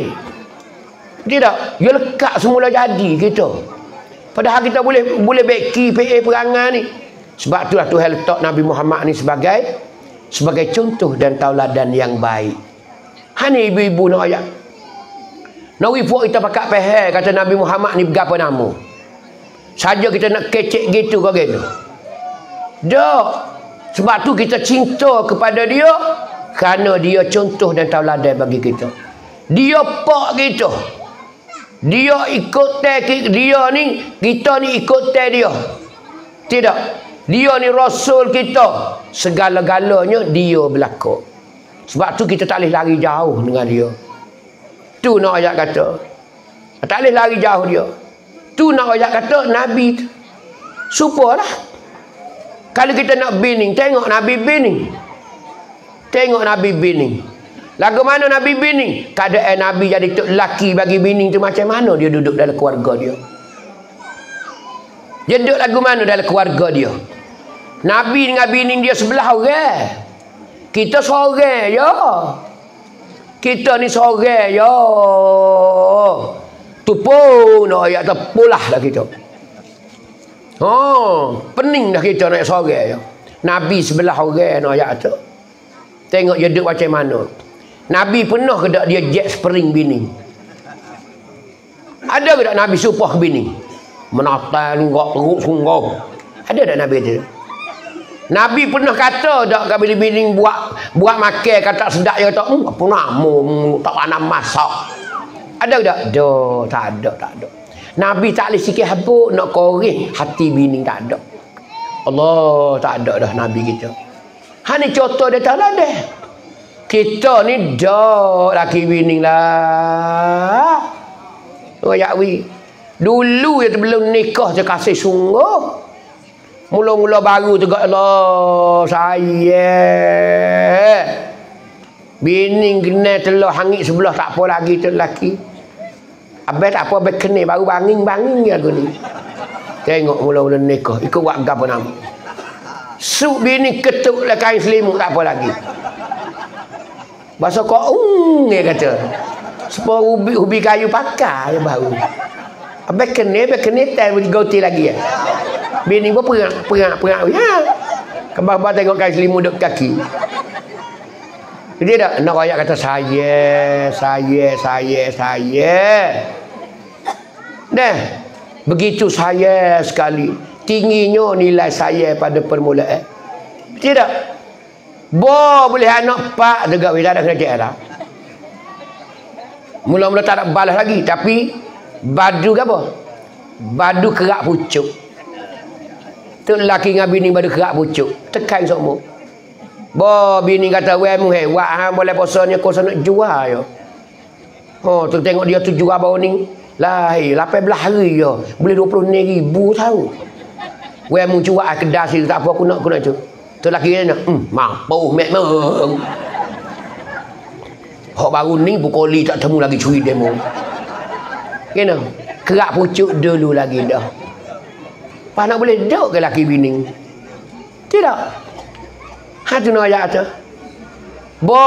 Tidak, dia lekat semula jadi kita. Padahal kita boleh boleh beki P A perangai ni. Sebab itulah Tuhan letak Nabi Muhammad ni sebagai sebagai contoh dan tauladan yang baik. Hani ibu-ibu nak ayat. Nawi puak kita pakat pehel kata Nabi Muhammad ni berapa nama. Saja kita nak kecek gitu kau gitu. Dak. Sebab tu kita cinta kepada dia kerana dia contoh dan tauladan bagi kita. Dia pak kita. Dia ikut teh dia ni, kita ni ikut teh dia. Tidak. Dia ni rasul kita. Segala-galanya dia berlaku. Sebab tu kita tak boleh lari jauh dengan dia. Tu nak ayat kata. Tak boleh lari jauh dia. Tu nak ayat kata Nabi tu. Supalah. Kalau kita nak bining, tengok Nabi bining. Tengok Nabi bining. Lagu mana Nabi bining? Keadaan Nabi jadi tok lelaki bagi bining tu macam mana dia duduk dalam keluarga dia. Dia duduk lagu mana dalam keluarga dia. Nabi dengan bining dia sebelah orang. Kita seorang ya. Kita ni seorang ya. Tu pun nak ayat terpulah dah kita. Oh, pening dah kita nak seorang ya. Nabi sebelah orang nak ayat tu. Tengok dia duduk macam mana. Nabi pernah ke tak dia jet spring bini? Ada ke tak Nabi supah bini? Menata enggak teruk sungguh. Ada tak Nabi tu? Nabi pernah kata tak kalau bini buat buat makan kata sedap dia kata, "Hmm, apa nama tak pandai masak." Ada ke tak? Dah, tak ada, tak ada. Nabi tak boleh sikit habuk nak koreh hati bini tak ada. Allah tak ada dah Nabi kita. Ha ni contoh dia tak ada. Kita ni dak laki bini lah. Royak wi. Dulu ya belum nikah je kasih sungguh. Mula-mula baru tu Allah saya. Bini kena telur hangit sebelah tak apa lagi tu lelaki. Abang tak apa abang kena baru banging-banging ya aku ni. Tengok mula-mula nikah ikut buat apa nama. Suk bini ketuk lah kain selimut tak apa lagi. Bahasa kau um dia kata. Sepuluh ubi, ubi kayu pakai baru. Abang kena, abang kena tak bergauti lagi ya. Bini pun perang, perang, perang. Ya. Kembang-kembang tengok kain selimut duduk kaki. Dia tak nak ayat kata saya, saya, saya, saya. Dah. Begitu saya sekali. Tingginya nilai saya pada permulaan. Tidak. Bo boleh anak pak dekat kita ada kerja dah. Mula-mula tak ada balas lagi tapi badu ke apa? Badu kerak pucuk. Tu lelaki dengan bini badu kerak pucuk. Tekan semua. Bo bini kata weh mu he, wak hang boleh posanya kau nak jual yo. Oh tu tengok dia tu jual bau ni. Lah lapan belas hari yo. Boleh dua puluh ribu tahu. Weh mu jual kedai sini tak apa aku nak aku nak tu. Tu lelaki dia nak, hmm, mampu mek meng. Hak baru ni pukuli tak temu lagi curi demo. Kena kerak pucuk dulu lagi dah. Pak nak boleh duk ke laki bini? Tidak. Ha tu nak ayat tu. Bo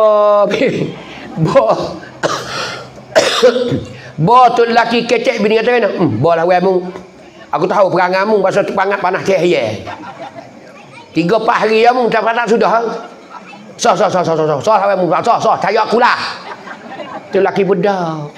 bo bo tu laki kecek bini kata kena. Hmm, bo lah wei mu. Aku tahu perangai mung pasal pangat panas cahaya. Tiga empat hari ya mung tak panas sudah. So so so so so so so sampai mung so so caya aku lah. Tu laki budak.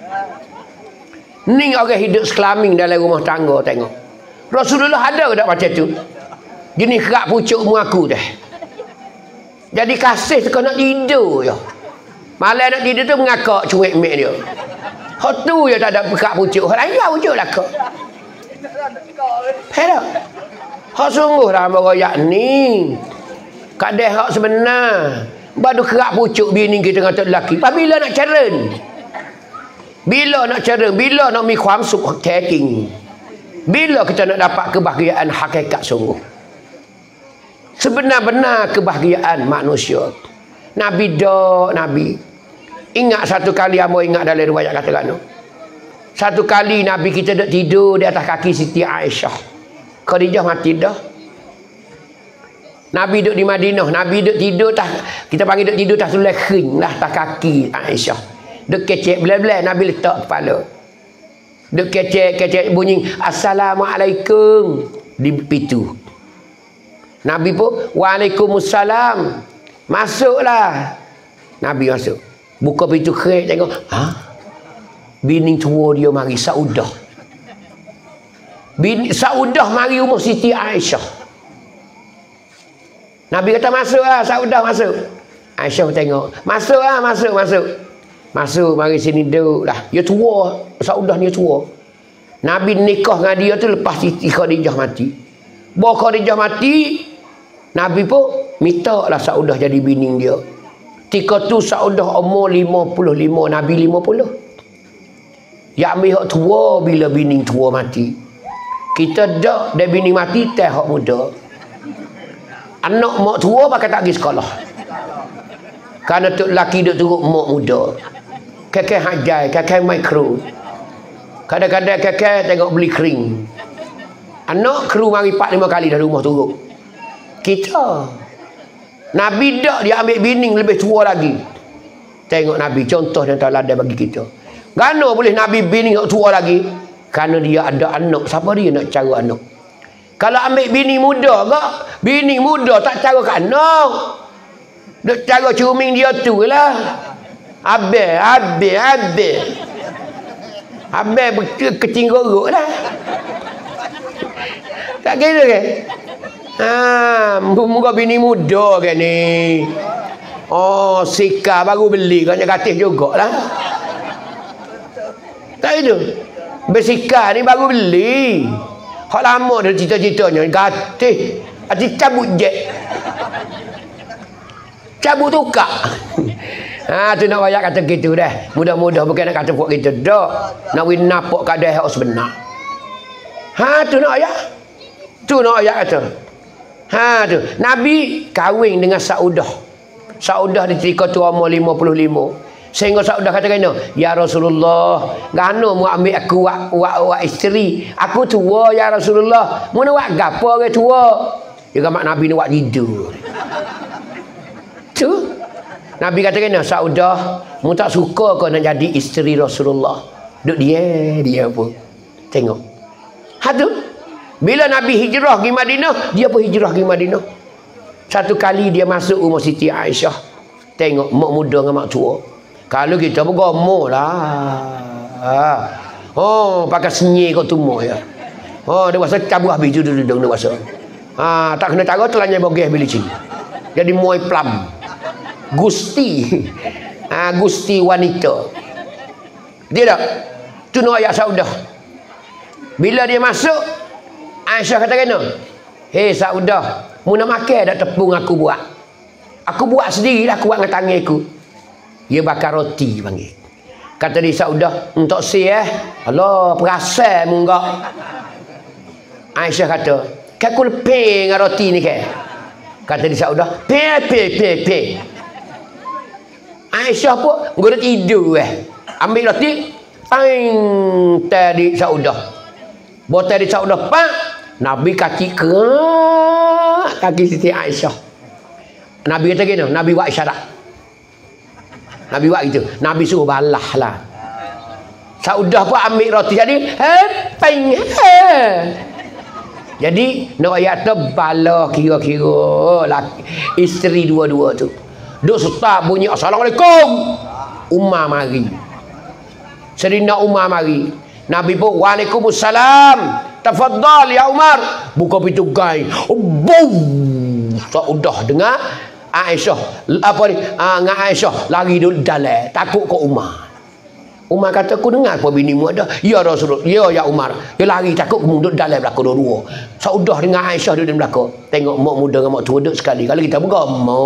Ni orang hidup sekelamin dalam rumah tangga tengok. Rasulullah ada tak macam tu? Jenis kerak pucuk mu aku dah. Jadi kasih kau nak tidur je. Malam nak tidur tu mengakak cuek mek dia. Hak tu je tak ada kerak pucuk. Hak lain lah pucuk lah kau. Faham tak? Hak sungguh lah meroyak ni. Kadang hak sebenar. Baru kerak pucuk bini kita dengan tok lelaki. Pas bila nak ceren? Bila nak ceren? Bila nak mi kuam suk taking? Bila kita nak dapat kebahagiaan hakikat sungguh? Sebenar-benar kebahagiaan manusia. Nabi dok, Nabi. Ingat satu kali amo ingat dalam riwayat kata kan. Satu kali Nabi kita duduk tidur di atas kaki Siti Aisyah. Khadijah mati dah. Nabi duduk di Madinah, Nabi duduk tidur tah, kita panggil duduk tidur tah sulai khing lah atas kaki Aisyah. Duduk kecek belah-belah Nabi letak kepala. Duduk kecek-kecek bunyi Assalamualaikum di pintu. Nabi pun Waalaikumsalam. Masuklah. Nabi masuk. Buka pintu kerek tengok. Ha? Bini tua dia mari Saudah. Bini Saudah mari rumah Siti Aisyah. Nabi kata masuklah Saudah masuk. Aisyah tengok. Masuklah masuk masuk. Masuk mari sini duduk lah. Dia tua. Saudah ni tua. Nabi nikah dengan dia tu lepas Siti Khadijah mati. Bawa Khadijah mati, Nabi pun minta lah Saudah jadi bini dia. Ketika tu Saudah umur lima puluh lima, Nabi lima puluh. Ya ambil hak tua bila bini tua mati. Kita dak dia bini mati teh hak muda. Anak mak tua pakai tak pergi sekolah. Karena tu lelaki duk turut mak muda. Kakek hajai, kakek mikro. Kadang-kadang kakek tengok beli kering. Anak kru mari empat lima kali dah rumah turut. Kita Nabi dak dia ambil bini lebih tua lagi. Tengok Nabi contoh dan teladan bagi kita. Gano boleh Nabi bini yang tua lagi? Kerana dia ada anak. Siapa dia nak cara anak? Kalau ambil bini muda ke? Bini muda tak cara ke anak. Dia cara curuming dia tu lah. Habis, habis, habis. Habis kecing gorok lah. Tak kira ke? Ha, muka bini muda ke ni. Oh, Sika baru beli kan gratis jugalah. Tak itu. Bersika ni baru beli. Hak lama dah cita-citanya gratis. Ati cabut jet. Cabut tukar. Ha tu nak wayak kata gitu dah. Mudah-mudah bukan nak kata buat gitu dak. Nak win napok kadai hak sebenar. Ha tu nak wayak. Tu nak wayak kata. Ha tu. Nabi kahwin dengan Saudah. Saudah di ketika tu umur lima puluh lima. Sehingga Saudah kata kena, ya Rasulullah, gano mu ambil aku wak wak, wak isteri. Aku tua ya Rasulullah. Mu nak wak gapo orang tua? Dia mak Nabi ni wak tidur. Tu. Nabi kata kena, Saudah, mu tak suka kau nak jadi isteri Rasulullah. Duk dia, dia pun. Tengok. Ha tu. Bila Nabi hijrah pergi Madinah, dia pun hijrah pergi Madinah. Satu kali dia masuk rumah Siti Aisyah. Tengok mak muda dengan mak tua. Kalau kita bergomo lah. Ha. Oh, pakai senyir kau tumbuh ya. Oh, dia rasa cabut habis tu duduk dia rasa. Ha, tak kena cara telanya bogeh bilicin. Jadi muai plam. Gusti. Ha, Gusti wanita. Dia tak? Tu nak ayat Saudah. Bila dia masuk, Aisyah kata kena, hei Saudah, mu nak makan dak tepung aku buat? Aku buat sendirilah, aku buat dengan tangan aku. Dia bakar roti panggil. Kata dia Saudah, untuk si eh. Allah, perasan mu enggak? Aisyah kata, kan aku leping dengan roti ni kan? Kata dia Saudah, pe pe pe pe. Aisyah pun gua tidur eh. Ambil roti, pang tadi Saudah. Botol di Saudah pak, Nabi kaki kerak kaki Siti Aisyah. Nabi kata gini, Nabi buat isyarat. Nabi buat gitu. Nabi suruh balah lah. Saudah pun ambil roti jadi, hep, peng. Jadi nak ayat tu bala kira-kira laki, isteri dua-dua tu. Duk serta bunyi assalamualaikum. Umar mari. Serina Umar mari. Nabi pun waalaikumsalam. Tafadhal ya Umar. Buka pintu gai. Oh, boom. Tak udah dengar Aisyah apa ni? Ah, dengan Aisyah lari duduk dalam. Takut ke Umar. Umar kata, aku dengar apa binimu ada. Ya Rasulullah. Ya ya Umar. Dia lari takut kamu duduk dalam belakang dua-dua. Saudah dengan Aisyah duduk di belakang. Tengok mak muda dengan mak tua duduk sekali. Kalau kita bergama.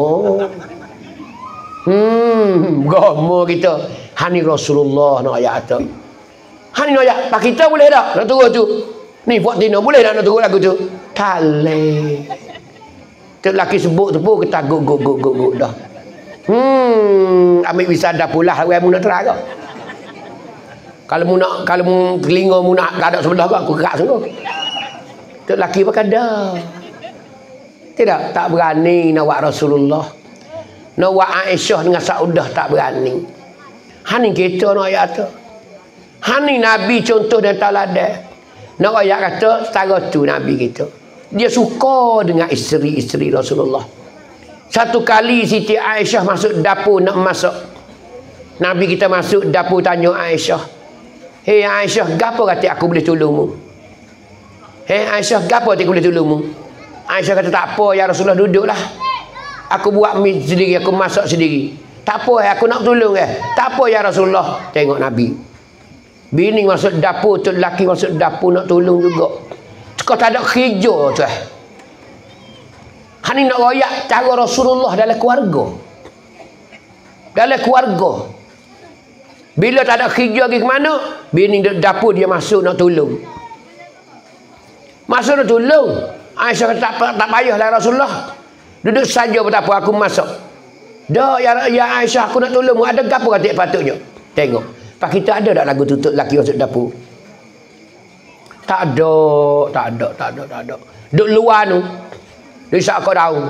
Hmm, bergama kita. Hani Rasulullah nak ayat tu. Hani nak ayat. Pak kita boleh tak? Nak turun tu. Ni buat Tino boleh tak nak turun lagu tu? Tak boleh. Tu lelaki sebut tu pun kita guk guk guk guk guk dah. Hmm, ambil wisadah pula orang mu nak terang ke? Kalau mu nak kalau mu telinga mu nak kadak sebelah kau aku kerak sungguh. Tu lelaki pakai dah. Tidak, tak berani nak buat Rasulullah. Nak buat Aisyah dengan Saudah tak berani. Hani kita nak ayat tu. Hani Nabi contoh dan teladan. Nak ayat kata setara tu Nabi kita. Dia suka dengan isteri-isteri Rasulullah. Satu kali Siti Aisyah masuk dapur nak masak. Nabi kita masuk dapur tanya Aisyah. Hei Aisyah, gapo kata aku boleh tolongmu? Hei Aisyah, gapo kata aku boleh tolongmu? Aisyah kata tak apa ya Rasulullah, duduklah. Aku buat mi sendiri, aku masak sendiri. Tak apa, aku nak tolong eh. Tak apa ya Rasulullah. Tengok Nabi. Bini masuk dapur, tu lelaki masuk dapur nak tolong juga. Kau tak ada kerja tu eh. Hani nak royak cara Rasulullah dalam keluarga. Dalam keluarga. Bila tak ada kerja pergi ke mana, bini dapur dia masuk nak tolong. Masuk nak tolong. Aisyah kata tak, tak payahlah Rasulullah. Duduk saja betapa aku masak. Dah ya, ya Aisyah aku nak tolong. Ada apa kata patutnya? Tengok. Pak kita ada tak lagu tutup laki masuk dapur? Tak ada, tak ada, tak ada, tak ada. Duk luar tu. Dia sak kau daun.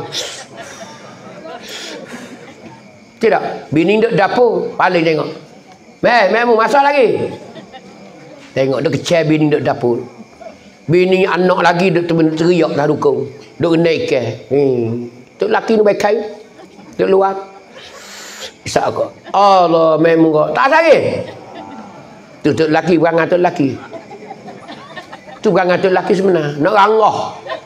Tidak, bini duk dapur, paling tengok. Meh, meh mu masak lagi. Tengok dia kecil bini duk dapur. Bini anak lagi duk teriak dah dukung. Duk naik ke. Hmm. Tok laki nu baik kayu. Duk luar. Sak kau. Allah, meh mu kau. Tak lagi. Tu tok laki perangai tok laki. Tu perangai tok laki sebenar. Nak rangah.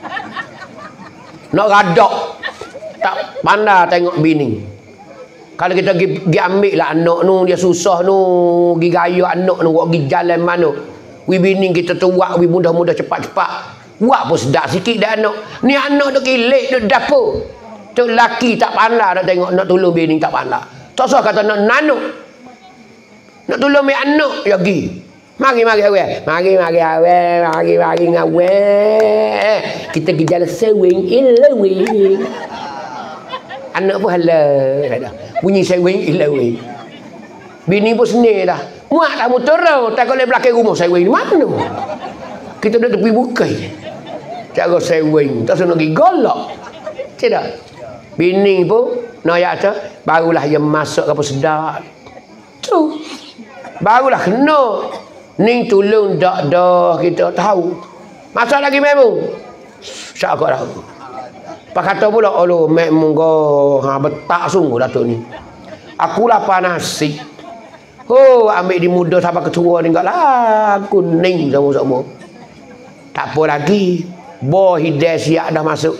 Nak radak. Tak pandai tengok bini. Kalau kita pergi, pergi ambil lah anak tu, dia susah tu, pergi gaya anak tu, pergi jalan mana. We bini kita tu buat, we mudah-mudah cepat-cepat. Buat pun sedap sikit dah anak. Ni anak tu kilik, tu dapur. Tu laki tak pandai nak tengok, nak tolong bini tak pandai. Tak usah kata nak nanuk. Nak tolong bini anak, ya pergi. Mari, mari awal. Mari, mari awal. Mari, mari awal. Kita pergi jalan sewing, ilawing. Anak pun halal. Bunyi sewing, ilawing. Bini pun seni dah. Muak tak mu terus. Tak boleh belakang rumah sewing. Mana? Kita dah tepi bukai. Cara sewing. Tak usah nak pergi golok. Tidak. Bini pun, nak tu, barulah dia masak apa sedap. Tu. Barulah kena. Ni tolong dak dah kita tahu. Masak lagi memu. Syak kau tahu. Pak kata pula, Allah, mek munggo ha betak sungguh datuk ni. Aku lapar nasi. Oh, ambil di muda sampai ketua ni enggaklah. Aku ning sama-sama. Tak apa lagi. Bo hidayah siap dah masuk.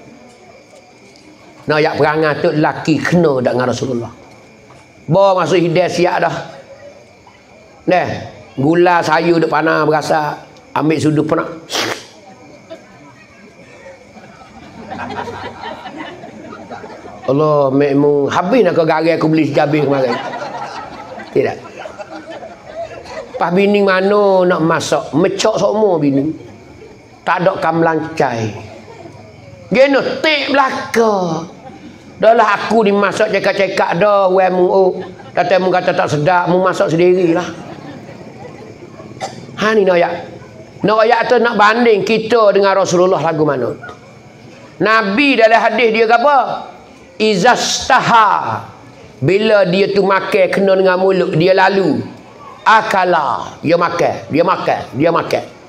Nak yak perangai tu laki kena dak dengan Rasulullah. Bo masuk hidayah siap dah. Neh, gula sayur duk panah berasa. Ambil sudut pernah. Allah, memang habis nak kau garai aku beli sejabi kemarin. Tidak. Pas bini mana nak masak, mecok semua bini. Tak ada kam lancai. Geno tik belaka. Dahlah aku dimasak cekak-cekak dah, we mu oh. Kata mu kata tak sedap, mu masak sendirilah. Ha ni nak ayat. Nak ayat tu nak banding kita dengan Rasulullah lagu mana? Nabi dalam hadis dia apa? Izastaha, bila dia tu makan kena dengan mulut dia lalu akala, dia makan dia makan dia makan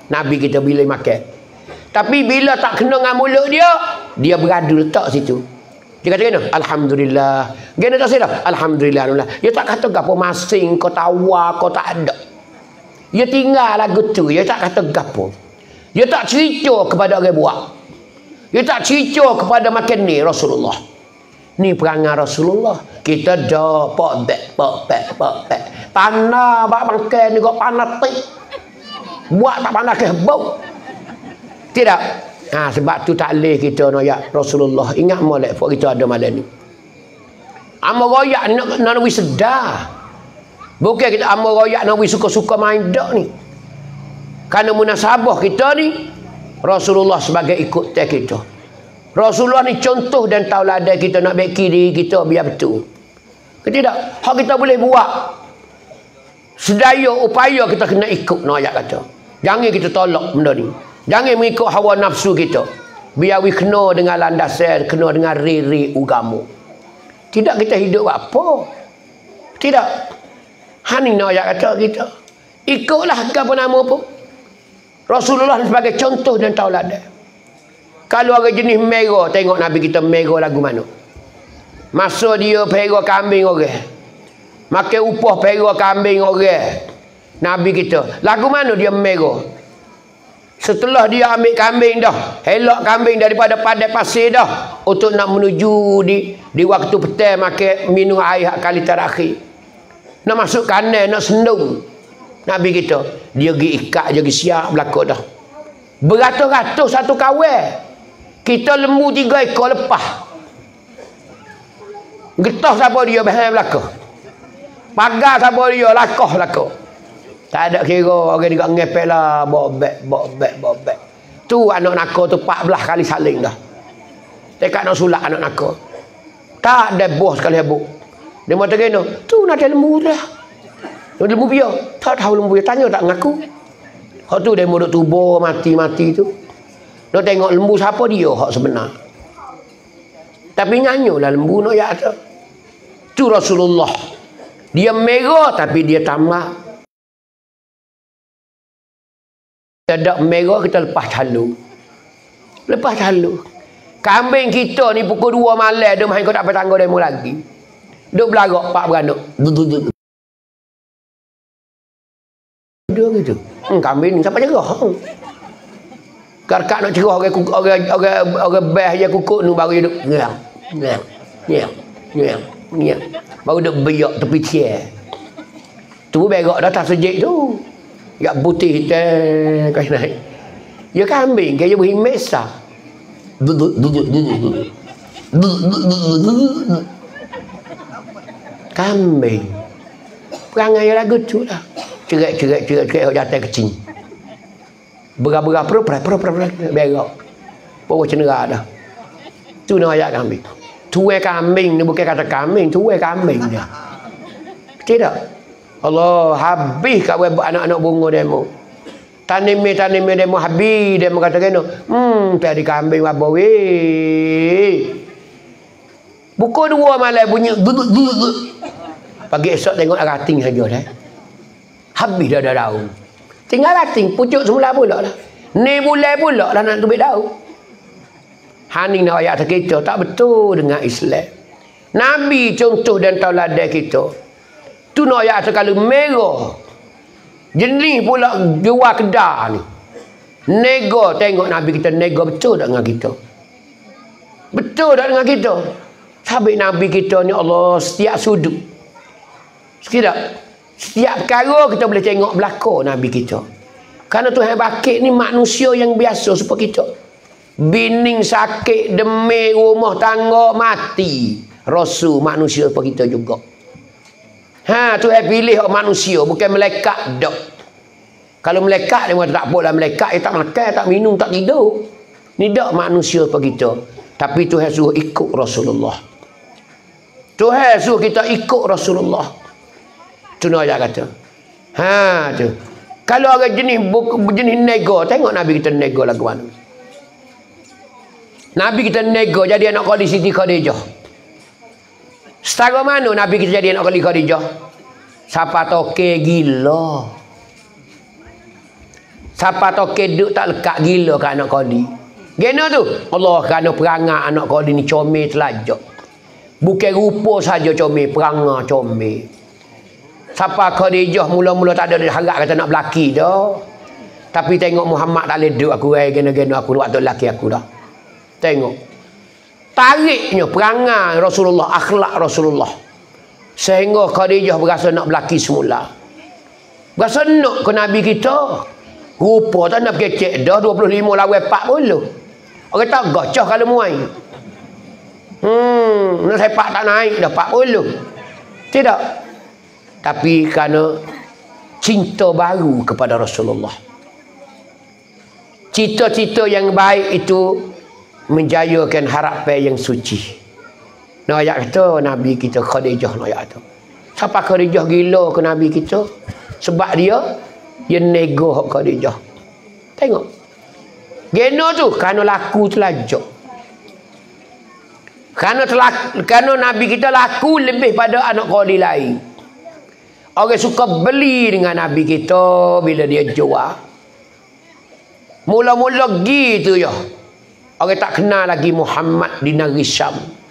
Nabi kita bila makan. Tapi bila tak kena dengan mulut dia, dia beradu letak situ. Dia kata kena, alhamdulillah. Dia tak sedar, alhamdulillah. Dia tak kata gapo masing, kau tawa, kau tak ada. Dia tinggal lagu tu, dia tak kata gapo. Dia tak cerita kepada orang buat. Dia tak cerita kepada makan ni Rasulullah. Ni perangai Rasulullah. Kita dah pak bek, pak bek, pak bek. Tanah bak makan ni kok panas tik. Buat tak panas ke bau. Tidak. Ha, sebab tu tak boleh kita noyak Rasulullah. Ingat molek pok kita ada malam ni. Amal royak ni nak nak wi sedar. Bukan kita amal royak nak wi suka-suka main dak ni. Karena munasabah kita ni Rasulullah sebagai ikut teh kita. Rasulullah ni contoh dan tauladan kita nak baik kiri kita biar betul. Tidak. Hak kita boleh buat. Sedaya upaya kita kena ikut noyak kata. Jangan kita tolak benda ni. Jangan mengikut hawa nafsu kita. Biar we kena dengan landasan, kena dengan riri agama. Tidak kita hidup apa. Tidak. Hani noyak kata kita. Ikutlah apa nama pun. Rasulullah sebagai contoh dan tauladan. Kalau orang jenis merah, tengok Nabi kita merah lagu mana. Masa dia perah kambing orang. Makan upah perah kambing orang. Nabi kita. Lagu mana dia merah. Setelah dia ambil kambing dah. Helak kambing daripada padai pasir dah. Untuk nak menuju di di waktu petang makan minum air hak kali terakhir. Nak masuk kanan, nak sendung. Nabi kita, dia pergi ikat, dia pergi siap belakang dah. Beratus-ratus satu kawan. Kita lembu tiga ekor lepas. Getah siapa dia bahan belakang. Pagar siapa dia, lakoh lakoh. Tak ada kira orang dia ngepek lah. Bobek, bobek, bobek. Tu anak nakal tu empat belas kali saling dah. Tekak nak sulak anak nakal. Tak ada bos sekali habuk. Dia mata kena, tu nak ada lembu dah. Lembu biar. Tak tahu lembu biar. Tanya tak ngaku. Hak tu dia duduk tubuh mati-mati tu. Nak tengok lembu siapa dia hak sebenar. Tapi nyanyolah lembu nak ya tu. Tu Rasulullah. Dia merah tapi dia tamak. Ada merah kita lepas halu. Lepas halu. Kambing kita ni pukul dua malam dia main kau tak apa tangga demo lagi. Duk belagak pak beranak. Dia gitu. Hmm, kambing ni siapa jaga? Hmm. Karkak nak cerah orang orang orang orang beh je kukuk nu baru duk. Ngiang. Ngiang. Ngiang. Ngiang. Ngiang. Baru duk beyak tepi chair. Tu berak dah tak sejik tu. Ya putih teh kai naik. Ya kambing kaya beri mesa. Duduk duduk duduk. Duduk. Kambing. Perangai lagu tu lah. Cerak-cerak cerak-cerak jatuh kecing. Berah-berah perut-perut perut-perut berak. Bawa cenderah dah. Tu nak ayat kambing. Tuai kambing ni bukan kata kambing, tuai kambing dia. Tidak. Allah habis kat anak-anak bunga demo. Tanime-tanime demo habis demo kata kena. Hmm, tadi kambing apa weh. Pukul dua malam bunyi duduk duduk. Pagi esok tengok rating saja dah. Habis dah dah daun. Tinggal rating pucuk semula pula lah. Ni bulan pula lah nak tubik daun. Hani nak ayat kita tak betul dengan Islam. Nabi contoh dan tauladan kita. Tu nak ayat kalau merah. Jenis pula jual kedai ni. Nego tengok Nabi kita nego betul tak dengan kita. Betul tak dengan kita. Sabit Nabi kita ni Allah setiap sudut. Sekiranya setiap perkara kita boleh tengok belakang Nabi kita. Karena Tuhan bakit ni manusia yang biasa seperti kita. Bining sakit, demi rumah tangga mati. Rasul manusia seperti kita juga. Ha, Tuhan pilih manusia bukan malaikat dak. Kalau malaikat dia tak apalah malaikat dia tak makan, tak minum, tak tidur. Ni dak manusia seperti kita. Tapi Tuhan suruh ikut Rasulullah. Tuhan suruh kita ikut Rasulullah. Tu nak ayat kata. Ha tu. Kalau orang jenis jenis nego, tengok Nabi kita nego lagu mana. Nabi kita nego jadi anak kali Siti Khadijah. Setara mana Nabi kita jadi anak kali Khadijah? Siapa toke gila. Siapa toke duk tak lekat gila kat anak Qadi. Gena tu. Allah kerana perangai anak Qadi ni comel telajak. Bukan rupa saja comel, perangai comel. Siapa Khadijah mula-mula tak ada harap kata nak berlaki dah. Tapi tengok Muhammad tak boleh duduk aku eh gena-gena aku waktu lelaki aku dah. Tengok. Tariknya perangai Rasulullah, akhlak Rasulullah. Sehingga Khadijah berasa nak berlaki semula. Berasa nak ke Nabi kita. Rupa tak nak kecek dah dua puluh lima lawan empat puluh. Orang tak gacah kalau muai. Hmm, nak sepak tak naik dah empat puluh. Tidak. Tapi kerana cinta baru kepada Rasulullah. Cita-cita yang baik itu menjayakan harapan yang suci. Nah, ayat kata Nabi kita Khadijah nak ayat tu. Siapa Khadijah gila ke Nabi kita? Sebab dia dia nego hak Khadijah. Tengok. Geno tu kerana laku telajak. Kerana telak, kerana Nabi kita laku lebih pada anak Qadi lain. Orang suka beli dengan Nabi kita bila dia jual. Mula-mula gitu ya. Orang tak kenal lagi Muhammad di negeri Syam.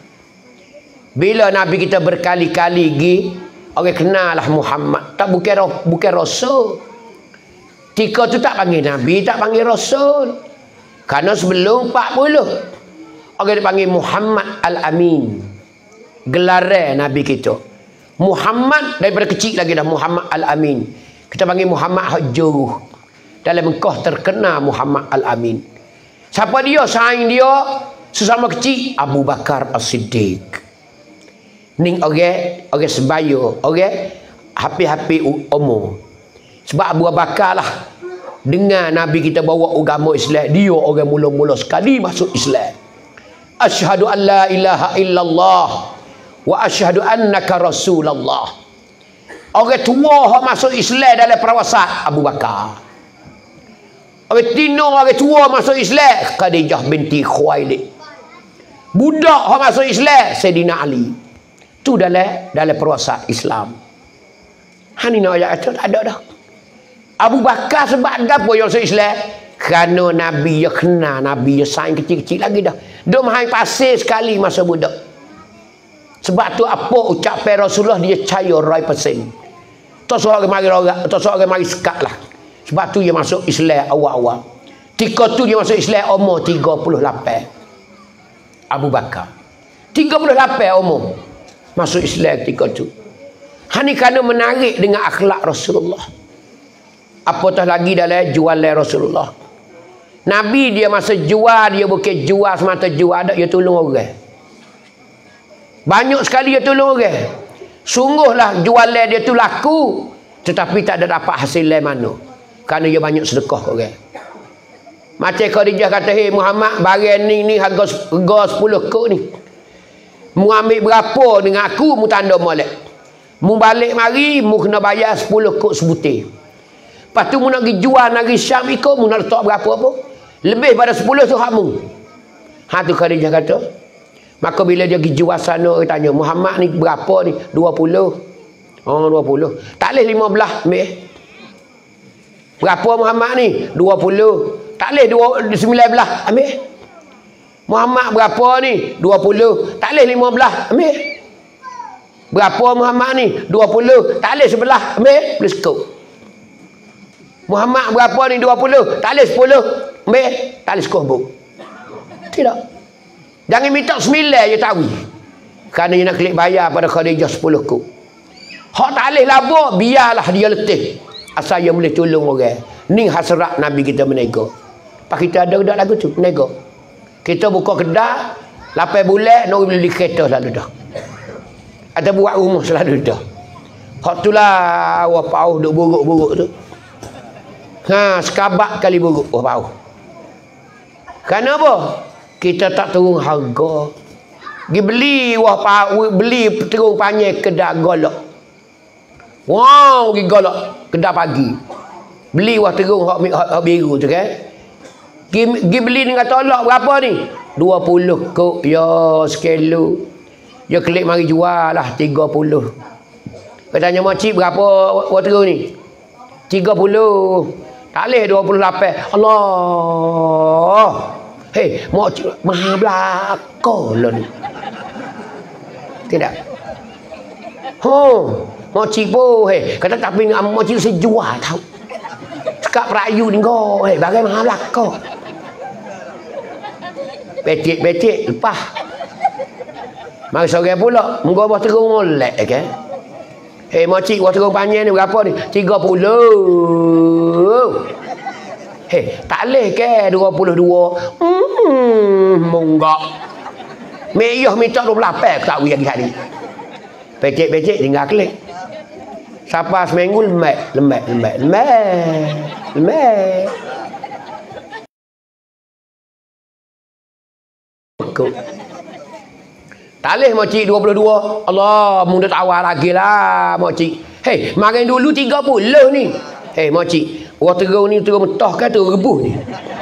Bila Nabi kita berkali-kali gi, orang kenal lah Muhammad. Tak bukan bukan Rasul. Tika tu tak panggil Nabi, tak panggil Rasul. Karena sebelum empat puluh orang dipanggil Muhammad Al-Amin. Gelarnya Nabi kita. Muhammad daripada kecil lagi dah Muhammad Al-Amin. Kita panggil Muhammad Hajjuruh. Dalam engkau terkenal Muhammad Al-Amin. Siapa dia? Saing dia sesama kecil Abu Bakar As-Siddiq. Ning orang orang sebaya, orang hampir-hampir umur. Sebab Abu Bakar lah dengan Nabi kita bawa agama Islam, dia orang mula-mula sekali masuk Islam. Asyhadu an la ilaha illallah wa asyhadu annaka rasulullah. Orang tua yang masuk Islam dalam perawasat Abu Bakar. Orang tino orang tua masuk Islam Khadijah binti Khuwailid. Budak yang masuk Islam Sayyidina Ali. Tu dalam dalam perawasat Islam. Hani nak ayat tu tak ada dah. Abu Bakar sebab apa yang masuk Islam? Kerana Nabi dia kenal, Nabi dia sayang kecil-kecil lagi dah. Dia mahal pasir sekali masa budak. Sebab tu apa ucapan Rasulullah dia percaya rai persen. Tak seorang mari orang, tak seorang mari sekat lah. Sebab tu dia masuk Islam awal-awal. Tika tu dia masuk Islam umur tiga puluh lapan. Abu Bakar. tiga puluh lapan umur. Masuk Islam ketika tu. Hani kerana menarik dengan akhlak Rasulullah. Apatah lagi dalam jualan Rasulullah. Nabi dia masa jual, dia bukan jual semata jual, dia tolong orang. Banyak sekali dia tolong orang. Sungguhlah jualan dia tu laku, tetapi tak ada dapat hasil lain mana. Kerana dia banyak sedekah orang. Macam Khadijah kata, "Hei Muhammad, barang ni ni harga harga sepuluh kok ni. Mu ambil berapa dengan aku, mu tanda molek. Mu balik mari, mu kena bayar sepuluh kok sebutir. Lepas tu mu nak pergi jual negeri Syam ikut, mu nak letak berapa apa? Lebih pada sepuluh tu hak mu." Ha tu Khadijah kata. Maka bila dia pergi jual sana, dia tanya, "Muhammad ni berapa ni?" dua puluh. Oh, dua puluh. Tak boleh lima belas ambil. Berapa Muhammad ni? dua puluh. Tak boleh sembilan belas ambil. Muhammad berapa ni? dua puluh. Tak boleh lima belas ambil. Berapa Muhammad ni? dua puluh. Tak boleh sebelah ambil. Boleh sekut. Muhammad berapa ni? dua puluh. Tak boleh sepuluh ambil. Tak boleh sekut buk. Tidak. Jangan minta sembilan je tahu. Kerana dia nak klik bayar pada Khadijah sepuluh kuk. Hak tak boleh labur, biarlah dia letih. Asal dia boleh tolong orang. Ni hasrat Nabi kita menego. Pak kita ada dak lagu tu menego. Kita buka kedai, lapan bulan nak beli kereta selalu dah. Atau buat rumah selalu dah. Hak tulah wah pau duk buruk-buruk tu. Ha, sekabak kali buruk wah pau. Kenapa? Kita tak turun harga. Pergi beli wah pau, beli turun panjang kedai golok. Wow, pergi golok kedai pagi. Beli wah terung hak, hak, hak biru tu kan. Pergi beli dengan tolak berapa ni? dua puluh kok ya sekilo. Dia klik mari jual lah tiga puluh. Dia tanya makcik berapa wah terung ni? tiga puluh. Tak boleh dua puluh lapan. Allah. Hei, mau maha belakang lah ni. Tidak. Oh, mau cipo, hei. Kata tapi mau cipo sejual tau. Sekap rayu ni kau, hei, bagai maha belakang. Betik-betik, lepas. Mari sore pula, muka abah terung molek ke? Eh, makcik, abah terung panjang ni berapa ni? Tiga puluh. Eh, tak boleh ke dua puluh dua? Hmm, munggak. Meyah minta dua puluh lapan, tak wih lagi hari. Becek-becek, tinggal klik. Siapa seminggu lembek, lembek, lembek, lembek, lembek. Kau. Tak boleh makcik dua puluh dua. Allah, muda awal lagi lah makcik. Hei, makan dulu tiga puluh ni. Hei makcik, orang terung ni terung mentah kan terung rebus ni.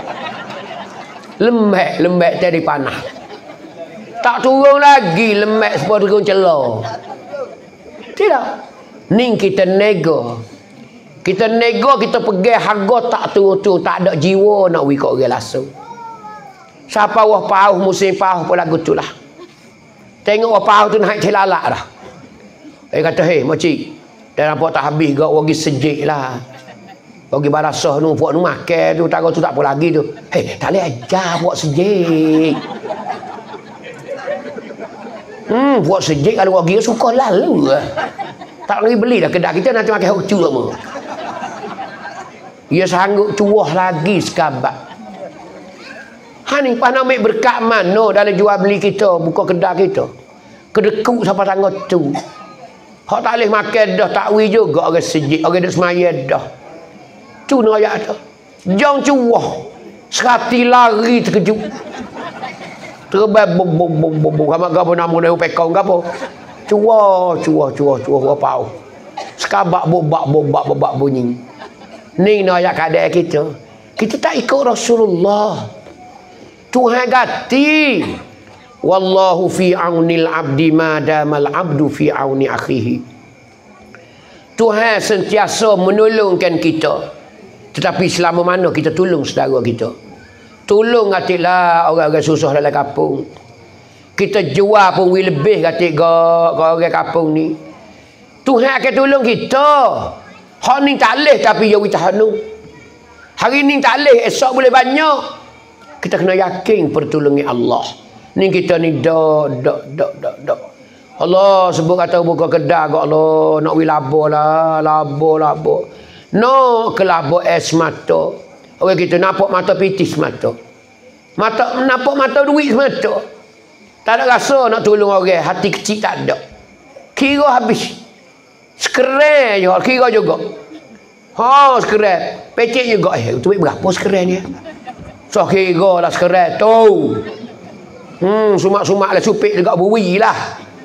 Lembek, lembek tadi panah. Tak turun lagi lembek sebab terung celah. Tidak. Ni kita nego. Kita nego, kita pergi harga tak turun-turun, tak ada jiwa nak wikok orang langsung. Siapa wah pauh musim pauh pun lagu tu lah. Tengok apa tu naik telalak dah. Eh kata, hei makcik, dah nampak tak habis gak wagi sejik lah. Wagi barasah tu, puak tu makan tu, taruh tu tak apa lagi tu. Hei, tak boleh ajar puak sejik. Hmm, puak sejik kalau wagi suka lalu lah. Tak lagi beli dah kedai kita nanti makan hucu semua. Ia sanggup cuah lagi sekabak. Hani pas nak ambil berkat mana dalam jual beli kita, buka kedai kita. Kedekut siapa tangga tu. Hak tak boleh makan dah, tak wi juga orang sejik, orang duk semaya dah. Tu nak ayat tu. Jang cuah. Serati lari terkejut. Terbang bom bom bom bom bom. Kamu gapo nama dia pekong gapo? Cuah, cuah, cuah, cuah apa? Sekabak bobak bobak bobak bunyi. Ni nak ayat keadaan kita. Kita tak ikut Rasulullah. Tuhan ganti. Wallahu fi aunil abdi madamal abdu fi auni akhihi. Tuhan sentiasa menolongkan kita. Tetapi selama mana kita tolong saudara kita. Tolong katilah orang-orang susah dalam kampung. Kita jual pun lebih katik ke orang kampung ni. Tuhan akan tolong kita. Hak ni tak leh tapi ya witahanu. Hari ni tak leh, esok boleh banyak. Kita kena yakin pertolongan Allah. Ni kita ni dak dak dak dak dak. Allah sebut kata buka kedai kau Allah nak wi labo lah, labo labo. No kelabo es mata. Orang kita nampak mata pitis mata. Mata nampak mata duit semata. Tak ada rasa nak tolong orang, hati kecil tak ada. Kira habis. Sekerai je, kira juga. Ha, sekerai. Pecek juga eh, tu berapa sekerai ni? So kira lah sekerat tu. Hmm, sumak-sumak lah supik dekat bui lah.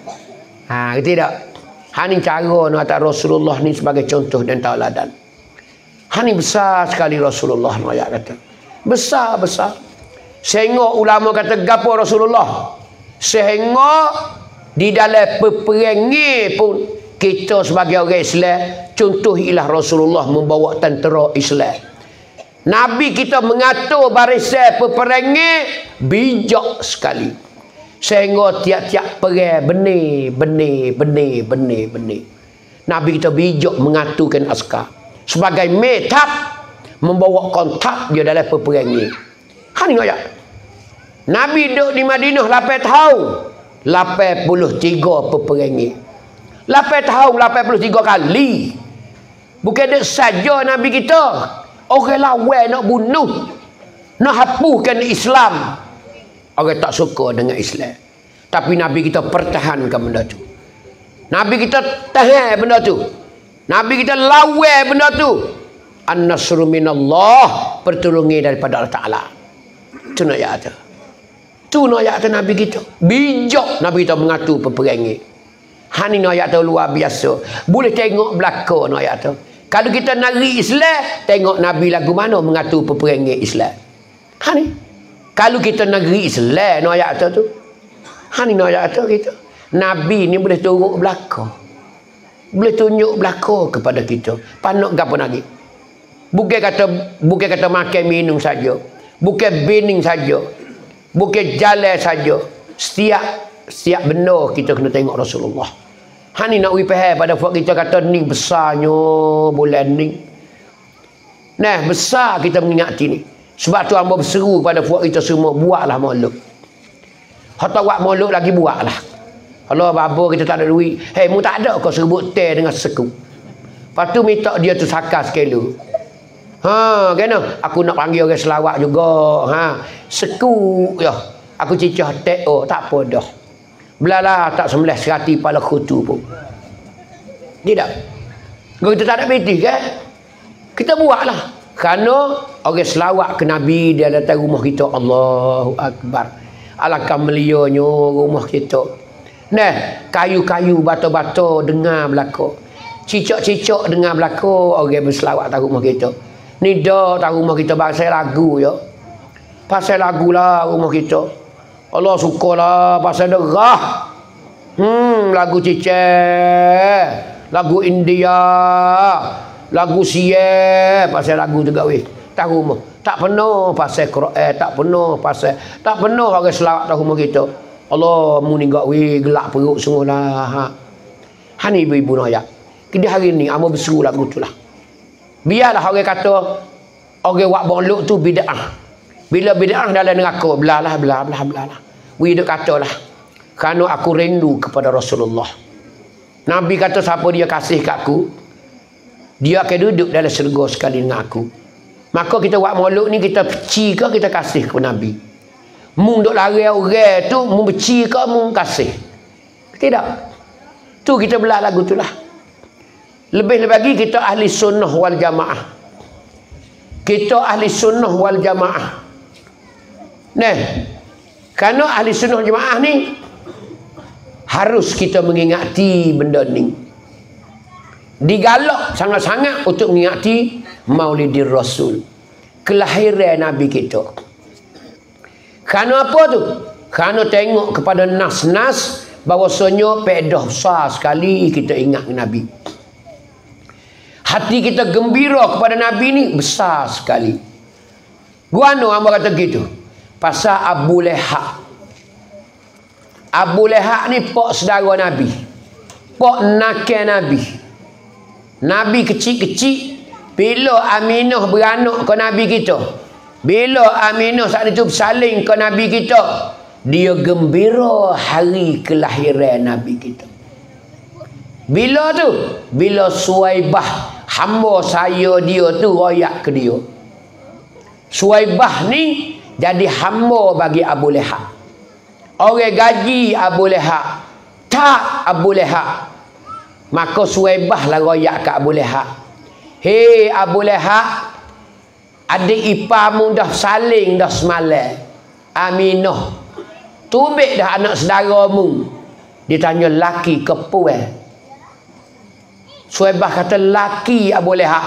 Ha, tidak. Ha ni cara nak kata Rasulullah ni sebagai contoh dan tauladan. Ha ni besar sekali Rasulullah nak kata. Besar besar. Sehingga ulama kata gapo Rasulullah. Sehingga di dalam peperangan pun kita sebagai orang Islam contohilah Rasulullah membawa tentera Islam. Nabi kita mengatur barisan peperangan bijak sekali. Sehingga tiap-tiap perang benih, benih, benih, benih, benih. Nabi kita bijak mengaturkan askar. Sebagai metap membawa kontak dia dalam peperangan. Ha ni ayat. Nabi duduk di Madinah lapan tahun. lapan puluh tiga peperangan. lapan tahun, lapan puluh tiga kali. Bukan dek saja Nabi kita. Orang lawan nak bunuh, nak hapuskan Islam. Orang tak suka dengan Islam. Tapi Nabi kita pertahankan benda tu. Nabi kita tahan benda tu. Nabi kita lawan benda tu. An-nasru minallah, pertolongan daripada Allah Ta'ala. Itu nak ayat tu. Itu nak ayat tu Nabi kita. Bijak Nabi kita mengatur peperangan. Hani nak ayat tu luar biasa. Boleh tengok belakang nak ayat tu. Kalau kita nari Islam, tengok Nabi lagu mana mengatur peperangan Islam. Ha ni. Kalau kita nari Islam, no ayat tu. Ha ni no ayat tu kita. Nabi ni boleh turut belakang. Boleh tunjuk belakang kepada kita. Panak gapo lagi? Bukan kata bukan kata makan minum saja. Bukan bening saja. Bukan jalan saja. Setiap setiap benda kita kena tengok Rasulullah. Ha ni nak wipah pada buat kita kata ni besarnya bulan ni. Nah, besar kita mengingati ni. Sebab tu hamba berseru pada puak kita semua, buatlah maulud. Hatta buat maulud lagi buatlah. Kalau babo kita tak ada duit, hei mu tak ada kau sebut teh dengan seku. Lepas tu minta dia tu sakar sekali. Ha, kena aku nak panggil orang selawat juga. Ha, seku ya. Aku cicah teh oh tak apa dah. Belalah tak sembelah serati pala kutu pun. Tidak. Kalau kita tak ada peti kan? Kita buatlah. Kerana orang selawat ke Nabi dia datang rumah kita. Allahu Akbar. Alangkah melianya rumah kita. Nah, kayu-kayu batu-batu dengar belaka. Cicak-cicak dengar belaka orang berselawat tahu rumah kita. Ni dah tahu rumah kita pasal lagu ya. Pasal lagu lah rumah kita. Allah sukalah pasal derah. Hmm, lagu cicak, lagu India, lagu Sia, pasal lagu juga weh. Tahu rumah. Tak penuh pasal Quran, tak penuh pasal tak penuh orang selawat tahu rumah kita. Allah mu ni gak weh gelak perut semualah. Ha. Ha ni ibu-ibu nak ayat. Kini hari ni amo berseru lagu tu lah. Biarlah orang kata orang buat bolok tu bid'ah. Bila bid'ah dalam neraka, belalah belah belah belah. Wi duk katalah. Kerana aku rindu kepada Rasulullah. Nabi kata siapa dia kasih kat aku, dia akan duduk dalam syurga sekali dengan aku. Maka kita buat maulud ni kita beci ke kita kasih ke Nabi. Mung duk lari orang tu mung beci ke mung kasih. Tidak. Tu kita belah lagu tu lah. Lebih lagi kita ahli sunnah wal jamaah. Kita ahli sunnah wal jamaah. Nah, kerana ahli sunnah jamaah ni harus kita mengingati benda ni. Digalak sangat-sangat untuk mengingati Maulidir Rasul, kelahiran Nabi kita. Kerana apa tu? Kerana tengok kepada nas-nas bahawasanya pedah besar sekali kita ingat Nabi. Hati kita gembira kepada Nabi ni besar sekali. Guano hamba kata gitu. Pasal Abu Lehab. Abu Lehab ni pok saudara Nabi. Pok nakal Nabi. Nabi kecil-kecil. Bila Aminah beranak ke Nabi kita. Bila Aminah saat itu bersalin ke Nabi kita. Dia gembira hari kelahiran Nabi kita. Bila tu? Bila Suwaibah. Hamba saya dia tu royak ke dia. Suwaibah ni jadi hamba bagi Abu Lehab. Orang gaji Abu Lehab. Tak Abu Lehab. Maka Suwaibah lah royak ke Abu Lehab. Hei Abu Lehab, adik iparmu dah saling dah semalam. Aminah. Tubik dah anak saudaramu. Dia tanya laki ke puan. Suwaibah kata laki Abu Lehab.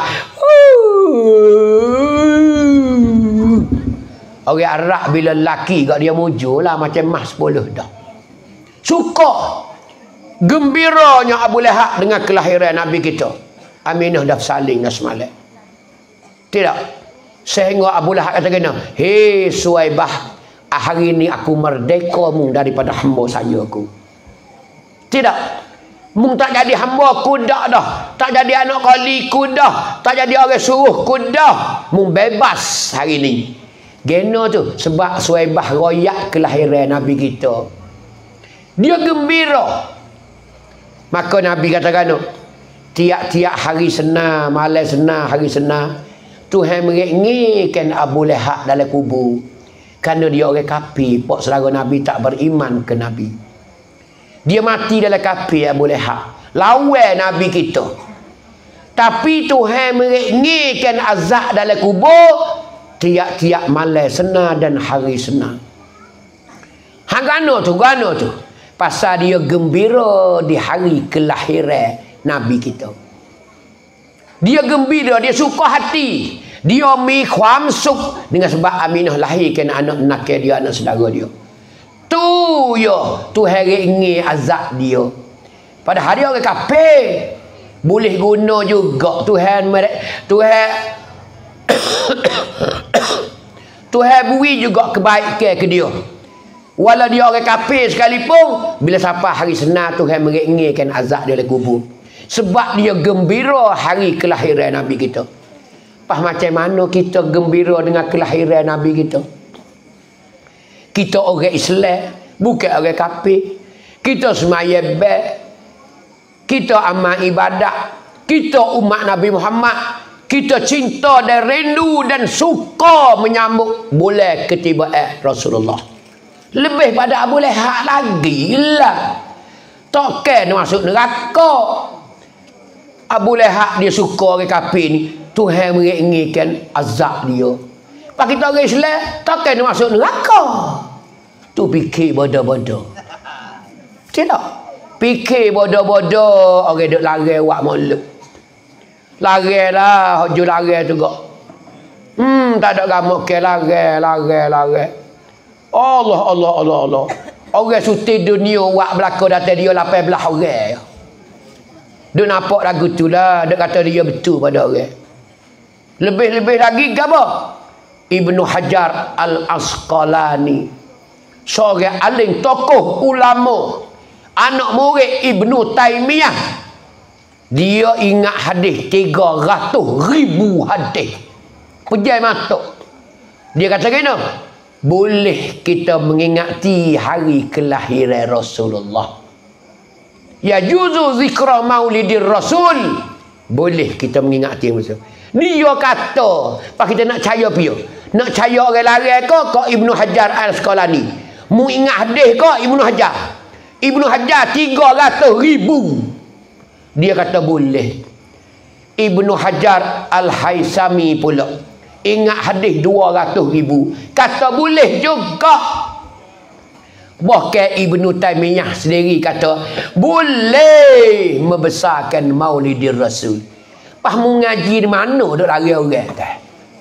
Orang Arab bila laki kat dia mujur lah macam mas sepuluh dah. Suka. Gembiranya Abu Lehab dengan kelahiran Nabi kita. Aminah dah saling dah semalam. Tidak. Sehingga Abu Lehab kata kena. Hei Suwaibah. Hari ni aku merdeka mu daripada hamba saya aku. Tidak. Mung tak jadi hamba ku dah dah. Tak jadi anak kali ku dah. Tak jadi orang suruh ku dah. Mung bebas hari ni. Gena tu sebab Suwaibah royak kelahiran Nabi kita. Dia gembira. Maka Nabi katakan tiap-tiap hari senang, malam senang, hari senang, Tuhan mengingatkan Abu Lehab dalam kubur. Kerana dia orang kafir, pok saudara Nabi tak beriman ke Nabi. Dia mati dalam kafir Abu Lehab. Lawan Nabi kita. Tapi Tuhan mengingatkan azab dalam kubur tiap-tiap malam senang dan hari senang. Hang gano tu, gano tu. Pasal dia gembira di hari kelahiran Nabi kita. Dia gembira, dia suka hati. Dia miความสุข dengan sebab Aminah lahirkan anak nakal dia, anak saudara dia. Tu ya, Tuhan ingin azab dia. Padahal dia orang kafir. Boleh guna juga Tuhan Tuhan Tuhan beri juga kebaikan ke dia. Walau dia orang kafir sekalipun, bila sampai hari senang Tuhan mengingatkan azab dia dalam kubur. Sebab dia gembira hari kelahiran Nabi kita. Pas macam mana kita gembira dengan kelahiran Nabi kita? Kita orang Islam, bukan orang kafir. Kita semaya baik. Kita amal ibadat. Kita umat Nabi Muhammad. Kita cinta dan rindu dan suka menyambut bulan ketibaan Rasulullah. Lebih pada Abu Lahab lagi lah. Takkan dia masuk neraka. Abu Lahab dia suka orang kafir ni. Tuhan menginginkan azab dia. Pak kita orang Islam, takkan dia masuk neraka. Tu fikir bodoh-bodoh. Tidak. Fikir bodoh-bodoh orang duk lari wak molek. Lari lah, hujung lari tu kok. Hmm, tak ada gamuk ke lari, lari, lari. Allah, Allah, Allah, Allah. Orang suti dunia wak belakang datang dia lapan belas orang. Dia nampak lagu tu lah, dia kata dia betul pada orang. Lebih-lebih lagi apa? Ibnu Hajar Al-Asqalani, seorang alim tokoh ulama, anak murid Ibnu Taimiyah. Dia ingat hadis tiga ratus ribu hadis. Pejai mata. Dia kata gini, boleh kita mengingati hari kelahiran Rasulullah. Ya juzu zikra maulidir Rasul. Boleh kita mengingati masa. Dia kata, pak kita nak percaya pia. Nak percaya orang lain ke ke Ibnu Hajar Al-Asqalani. Mu ingat hadis ke Ibnu Hajar? Ibnu Hajar tiga ratus ribu. Dia kata boleh. Ibnu Hajar Al-Haisami pula ingat hadis dua ratus ribu. Kata boleh juga. Bahkan Ibnu Taimiyah sendiri kata boleh membesarkan maulidir Rasul. Pas mu ngaji di mana duk lari orang tu?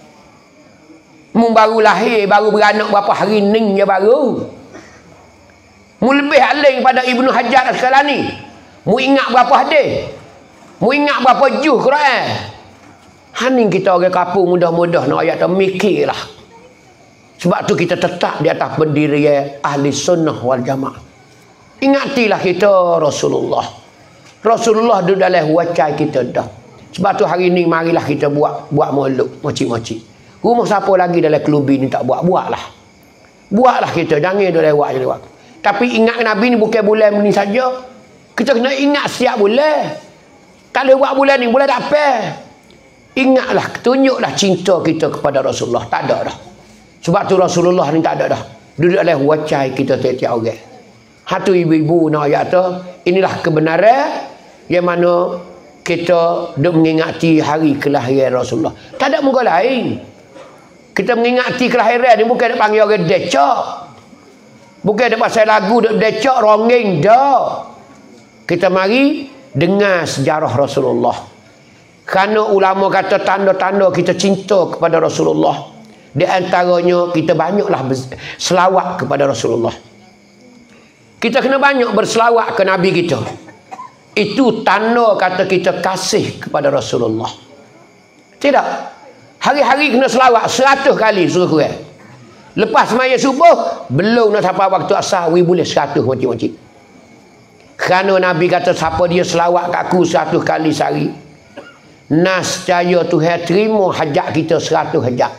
Mu baru lahir, baru beranak berapa hari ni je baru. Mu lebih alim pada Ibnu Hajar Al-Asqalani. Mu ingat berapa hadis? Mu ingat berapa juz Quran? Haning kita orang kampung mudah-mudah nak ayat tu mikirlah. Sebab tu kita tetap di atas pendirian ahli sunnah wal jamaah. Ingatilah kita Rasulullah. Rasulullah duduk dalam wajah kita dah. Sebab tu hari ni marilah kita buat buat molek, moci-moci. Rumah siapa lagi dalam klubi ni tak buat, buatlah. Buatlah kita, jangan duduk lewat je lewat. Tapi ingat Nabi ni bukan bulan ni saja. Kita kena ingat setiap bulan. Tak boleh buat bulan ni, bulan tak apa. Ingatlah, tunjuklah cinta kita kepada Rasulullah. Tak ada dah. Sebab tu Rasulullah ni tak ada dah. Duduk dalam wajah kita tiap-tiap orang. Hatu ibu-ibu nak ayat tu, inilah kebenaran yang mana kita duk mengingati hari kelahiran Rasulullah. Tak ada muka lain. Kita mengingati kelahiran ni bukan nak panggil orang decak. Bukan nak pasal lagu duk decak, rongeng dah. Kita mari dengar sejarah Rasulullah. Kerana ulama kata tanda-tanda kita cinta kepada Rasulullah. Di antaranya kita banyaklah selawat kepada Rasulullah. Kita kena banyak berselawat ke Nabi kita. Itu tanda kata kita kasih kepada Rasulullah. Tidak. Hari-hari kena selawat seratus kali suruh kurang. Lepas semaya subuh, belum nak sampai waktu asar, we boleh seratus macam-macam. Kerana Nabi kata siapa dia selawat kat aku seratus kali sehari, nascaya Tuhan terima hajat kita seratus hajat.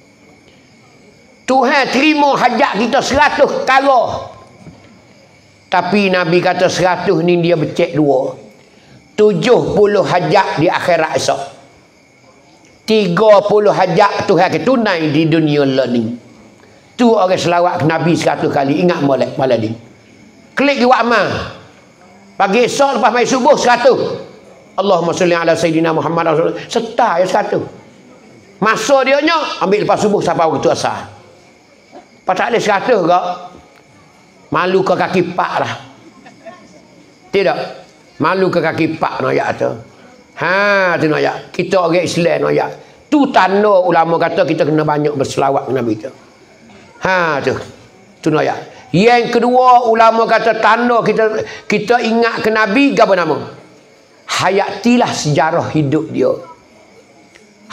Tuhan terima hajat kita seratus kala. Tapi Nabi kata seratus ni dia becek dua. tujuh puluh hajat di akhirat esok. tiga puluh hajat Tuhan ke tunai di dunia learning. Tu orang selawat ke Nabi seratus kali. Ingat molek malam ni. Klik di wakma. Pagi esok lepas mai subuh seratus. Allahumma salli ala Sayyidina Muhammad. Serta ya seratus. Masa dia nya ambil lepas subuh sampai waktu asar. Pas tak ada seratus ke? Malu ke kaki pak lah. Tidak. Malu ke kaki pak nak ayat tu. Ha, tu nak ayat. Kita orang Islam nak ayat. Tu tanda ulama kata kita kena banyak berselawat ke Nabi tu. Ha, tu. Tu nak ayat. Yang kedua ulama kata tanda kita kita ingat ke Nabi apa nama? Hayatilah sejarah hidup dia.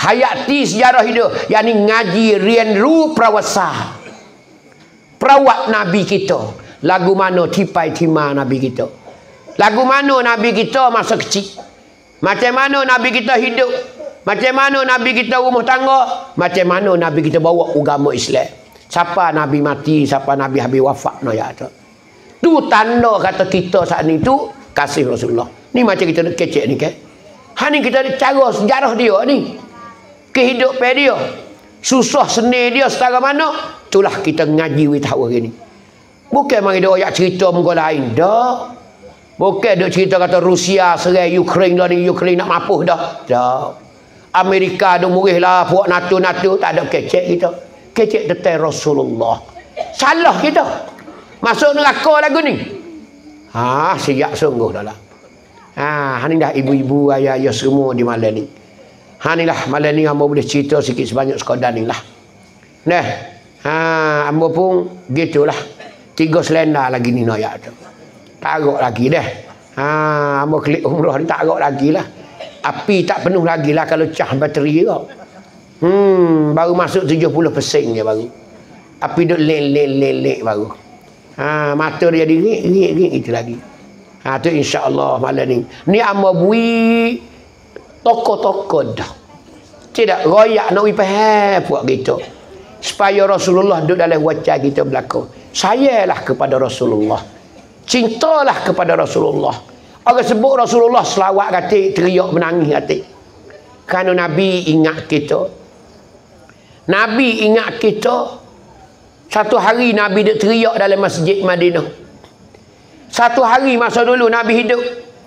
hayati sejarah hidup, yakni ngaji rian ru prawasa perawat Nabi kita. Lagu mana tipai tima Nabi kita, lagu mana Nabi kita masa kecil, macam mana Nabi kita hidup, macam mana Nabi kita rumah tangga, macam mana Nabi kita bawa agama Islam. Siapa Nabi mati, siapa Nabi habis wafat, no ya tu. Tu tanda kata kita saat ni tu kasih Rasulullah. Ni macam kita nak kecek ni ke. Ha ni kita ada cara sejarah dia ni. Kehidupan dia. Susah seni dia setara mana, itulah kita ngaji we tahu hari ni. Bukan mari dia ayat cerita muka lain dah. Bukan dia cerita kata Rusia serang Ukraine dah ni, Ukraine nak mapuh dah. Dah. Amerika dah murih lah puak NATO-NATO, tak ada kecek kita. Kecek tentang Rasulullah. Salah kita. Masuk neraka lagu ni. Ha, siap sungguh dah lah. Ha, ni dah ibu-ibu, ayah-ayah semua di malam ni. Ha ni lah malam ni hamba boleh cerita sikit sebanyak sekadar ni lah. Nah, ha hamba pun gitulah. Tiga selenda lagi ni nak ayat tu. Tarik lagi dah. Ha hamba klik umrah ni tarik lagi lah. Api tak penuh lagi lah kalau cah bateri kau. Hmm, baru masuk tujuh puluh peratus je baru. Api duk lek-lek-lek baru. Ha mata dia jadi rik-rik itu lagi. Ha tu insya-Allah malam ni. Ni hamba bui tokoh-tokoh dah. Tidak royak nak faham puak kita. Supaya Rasulullah duduk dalam wajah kita belakang. Sayalah kepada Rasulullah. Cintalah kepada Rasulullah. Orang sebut Rasulullah selawat kata, teriak menangis kata. Kerana Nabi ingat kita. Nabi ingat kita. Satu hari Nabi duduk teriak dalam masjid Madinah. Satu hari masa dulu Nabi hidup.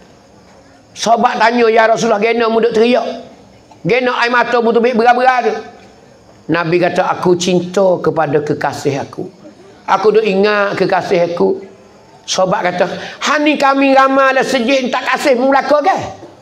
Sahabat tanya, ya Rasulullah, gena mu duk teriak? Gena air mata mu tubik berat-berat tu? Nabi kata, aku cinta kepada kekasih aku. Aku duk ingat kekasih aku. Sahabat kata, hani kami ramai dah sejid tak kasih mu belaka ke?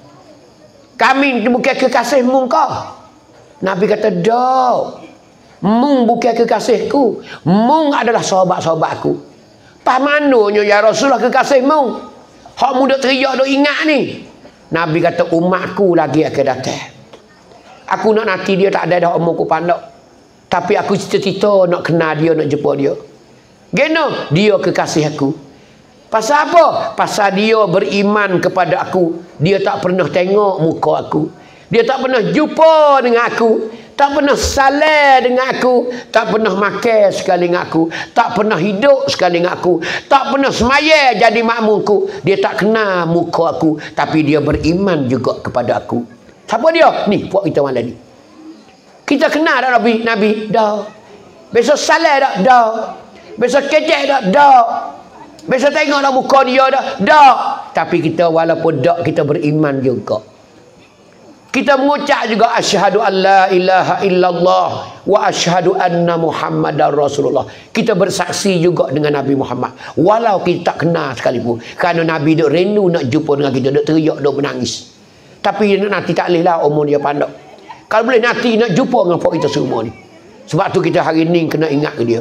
Kami bukan kekasih mu kau. Nabi kata, dak. Mung bukan kekasihku. Mung adalah sahabat-sahabat aku. Pas mananya ya Rasulullah kekasih mung? Hak mu duk teriak duk ingat ni. Nabi kata umatku lagi akan datang. Aku nak nanti dia tak ada dah umurku pandang. Tapi aku cita-cita nak kenal dia, nak jumpa dia. Gena dia kekasih aku. Pasal apa? Pasal dia beriman kepada aku. Dia tak pernah tengok muka aku. Dia tak pernah jumpa dengan aku. Tak pernah salah dengan aku. Tak pernah makan sekali dengan aku. Tak pernah hidup sekali dengan aku. Tak pernah semaya jadi makmumku. Dia tak kenal muka aku. Tapi dia beriman juga kepada aku. Siapa dia? Ni, puak kita malam ni. Kita kenal tak Nabi? Nabi? Dah. Besok salah tak? Dah. Besok kecek tak? Dah. Besok tengok tak muka dia dah? Dah. Tapi kita walaupun dah, kita beriman juga. Kita mengucap juga asyhadu an la ilaha illallah wa asyhadu anna Muhammadar Rasulullah. Kita bersaksi juga dengan Nabi Muhammad walau kita tak kenal sekalipun. Kerana Nabi duk rindu nak jumpa dengan kita, duk teriak, duk menangis. Tapi nanti tak boleh lah umur dia pandang. Kalau boleh nanti nak jumpa dengan pok kita semua ni. Sebab tu kita hari ni kena ingat ke dia.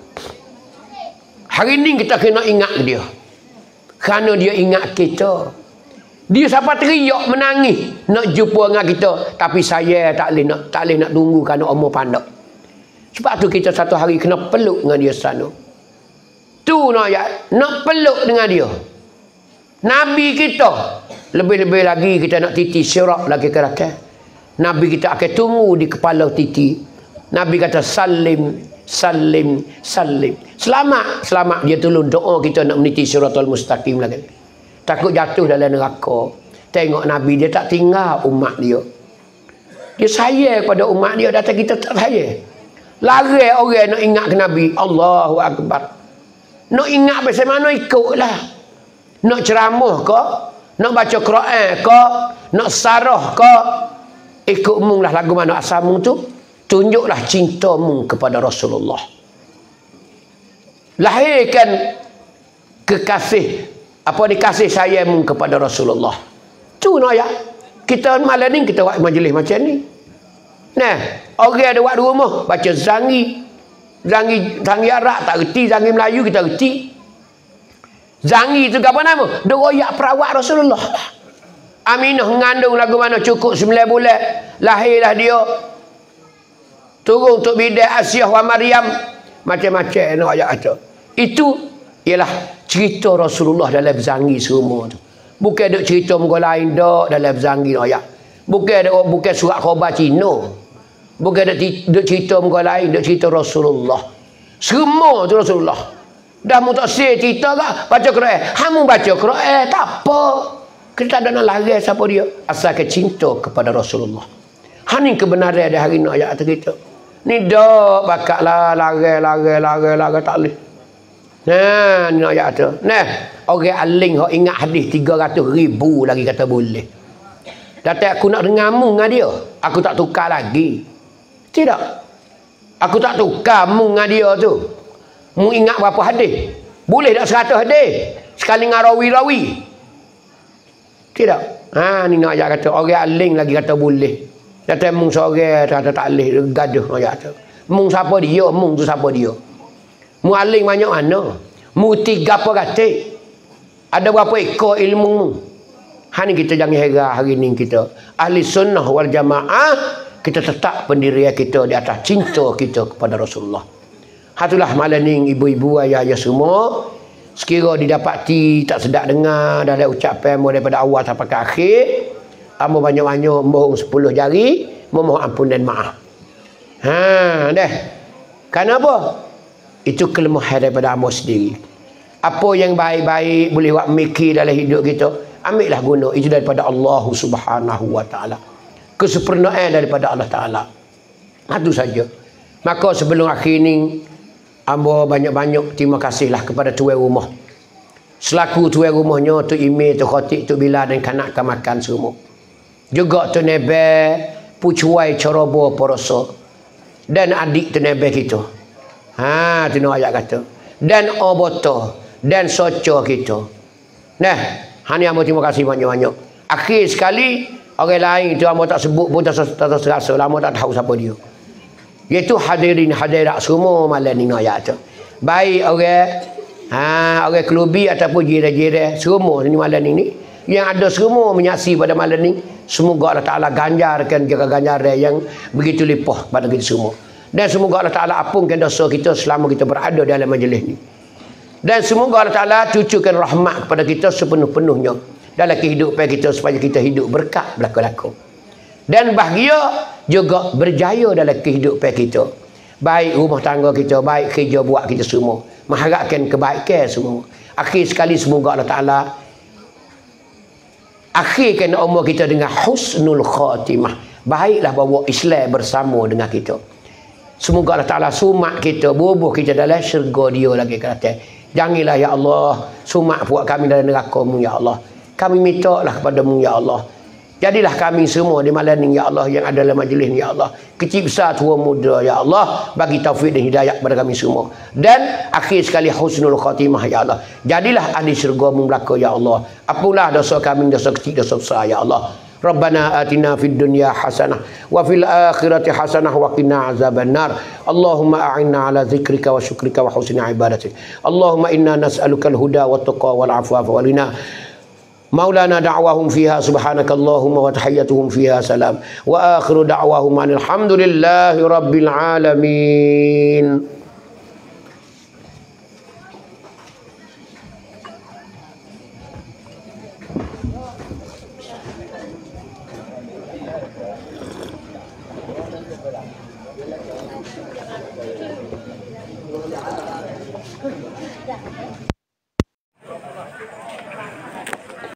Hari ni kita kena ingat ke dia. Kerana dia ingat kita. Dia sampai teriak menangis nak jumpa dengan kita, tapi saya tak boleh nak tak boleh nak tunggu kerana umur pandang. Sebab tu kita satu hari kena peluk dengan dia sana. Tu nak ya, nak peluk dengan dia. Nabi kita, lebih-lebih lagi kita nak titi syirak lagi kerana Nabi kita akan tunggu di kepala titi. Nabi kata salim, salim, salim. Selamat, selamat. Dia tolong doa kita nak meniti syiratul mustaqim lagi. Takut jatuh dalam neraka. Tengok Nabi dia tak tinggal umat dia. Dia sayang kepada umat dia, datang kita tak sayang. Lari orang nak ingat ke Nabi. Allahu Akbar. Nak ingat pasal mana ikutlah. Nak ceramah ke? Nak baca Quran ke? Nak sarah ke? Ikut mung lah lagu mana asal mung tu. Tunjuklah cinta mung kepada Rasulullah. Lahirkan kekasih apa dikasih sayang kepada Rasulullah. Tu nak ya. Kita malam ni kita buat majlis macam ni. Nah, orang ada buat di rumah baca zangi. Zangi zangi Arab tak reti, zangi Melayu kita reti. Zangi tu apa nama? Dia royak perawat Rasulullah. Aminah mengandung lagu mana cukup sembilan bulan. Lahirlah dia. Turun untuk bidak Asyah wa Maryam. Macam-macam nak ayat kata. Itu ialah cerita Rasulullah dalam Zangi semua tu. Bukan ada cerita muka lain dak dalam Zangi nak ayat. Bukan ada bukan surat khabar Cina. Bukan ada cerita muka lain, dak cerita Rasulullah. Semua tu Rasulullah. Dah mu tak say cerita ke baca Quran. Hamu baca Quran tak apa. Kita tak ada nak lari siapa dia. Asalkan cinta kepada Rasulullah. Hani kebenaran ada hari ni ayat kata kita. Ni dak bakatlah lari lari lari lari tak boleh. Nah, ni ayat kata. Nah, orang aling hok ingat hadis tiga ratus ribu lagi kata boleh. Datang aku nak dengar mu dengan dia. Aku tak tukar lagi. Tidak. Aku tak tukar mu dengan dia tu. Mu ingat berapa hadis? Boleh tak seratus hadis? Sekali dengan rawi-rawi? Tidak. Ha, ni nak ayat kata. Orang aling lagi kata boleh. Kata mung seorang kata tak boleh. Gaduh nak ayat kata. Mung siapa dia? Mung tu siapa dia? Mu aling banyak mana? Mu tiga apa kata? Ada berapa ekor ilmu mu? Ha ni kita jangan heran hari ni kita. Ahli sunnah wal jamaah. Kita tetap pendirian kita di atas cinta kita kepada Rasulullah. Hatulah malam ni ibu-ibu ayah-ayah semua. Sekira didapati tak sedap dengar dalam ucapan daripada awal sampai ke akhir. Amba banyak-banyak mohon sepuluh jari. Memohon ampun dan maaf. Ha, dah. Kenapa? Itu kelemahan daripada amba sendiri. Apa yang baik-baik boleh buat mikir dalam hidup kita. Ambillah guna. Itu daripada Allah Subhanahu Wa Taala. Kesempurnaan daripada Allah Ta'ala. Itu saja. Maka sebelum akhir ni, amba banyak-banyak terima kasihlah kepada tuan rumah. Selaku tuan rumahnya, tu Imi, tu Khatib, tu Bilal dan kanak-kanak makan semua. Juga tu Nebe, Pucuai Corobo Poroso. Dan adik tu Nebe kita. Ha, tu nak ayat kata. Dan Oboto. Dan Soco kita. Nah, hani amba terima kasih banyak-banyak. Akhir sekali, orang lain tu amba tak sebut pun tak terasa. Amba tak tahu siapa dia. Iaitu hadirin hadirat semua malam ni ayat tu. Baik orang ha orang kelubi ataupun jiran-jiran semua ni malam ni yang ada semua menyaksi pada malam ni, semoga Allah Taala ganjarkan jaga ganjaran yang begitu limpah pada kita semua. Dan semoga Allah Taala ampunkan dosa kita selama kita berada dalam majlis ni. Dan semoga Allah Taala cucurkan rahmat kepada kita sepenuh-penuhnya dalam kehidupan kita supaya kita hidup berkat belaka-belaka. Dan bahagia juga berjaya dalam kehidupan kita. Baik rumah tangga kita, baik kerja buat kita semua. Mengharapkan kebaikan semua. Akhir sekali semoga Allah Ta'ala akhirkan umur kita dengan husnul khatimah. Baiklah bawa Islam bersama dengan kita. Semoga Allah Ta'ala sumak kita, bubuh kita dalam syurga dia lagi kata. Janganlah ya Allah sumak buat kami dalam neraka-Mu ya Allah. Kami minta lah kepada-Mu ya Allah. Jadilah kami semua di malam ni ya Allah yang ada dalam majlis ni ya Allah. Kecil besar tua muda ya Allah. Bagi taufik dan hidayah kepada kami semua. Dan akhir sekali husnul khatimah ya Allah. Jadilah ahli syurga-Mu belaka ya Allah. Apalah dosa kami, dosa kecil, dosa besar ya Allah. Rabbana atina fid dunya hasanah wa fil akhirati hasanah wa qina azaban nar. Allahumma a'inna ala zikrika wa syukrika wa husni ibadatik. Allahumma inna nas'aluka al-huda wa taqwa wal afafa wal ghina. Maulana da'wahum fiha subhanakallahumma wa tahiyyatuhum fiha salam wa akhiru da'wahum alhamdulillahi rabbil alamin.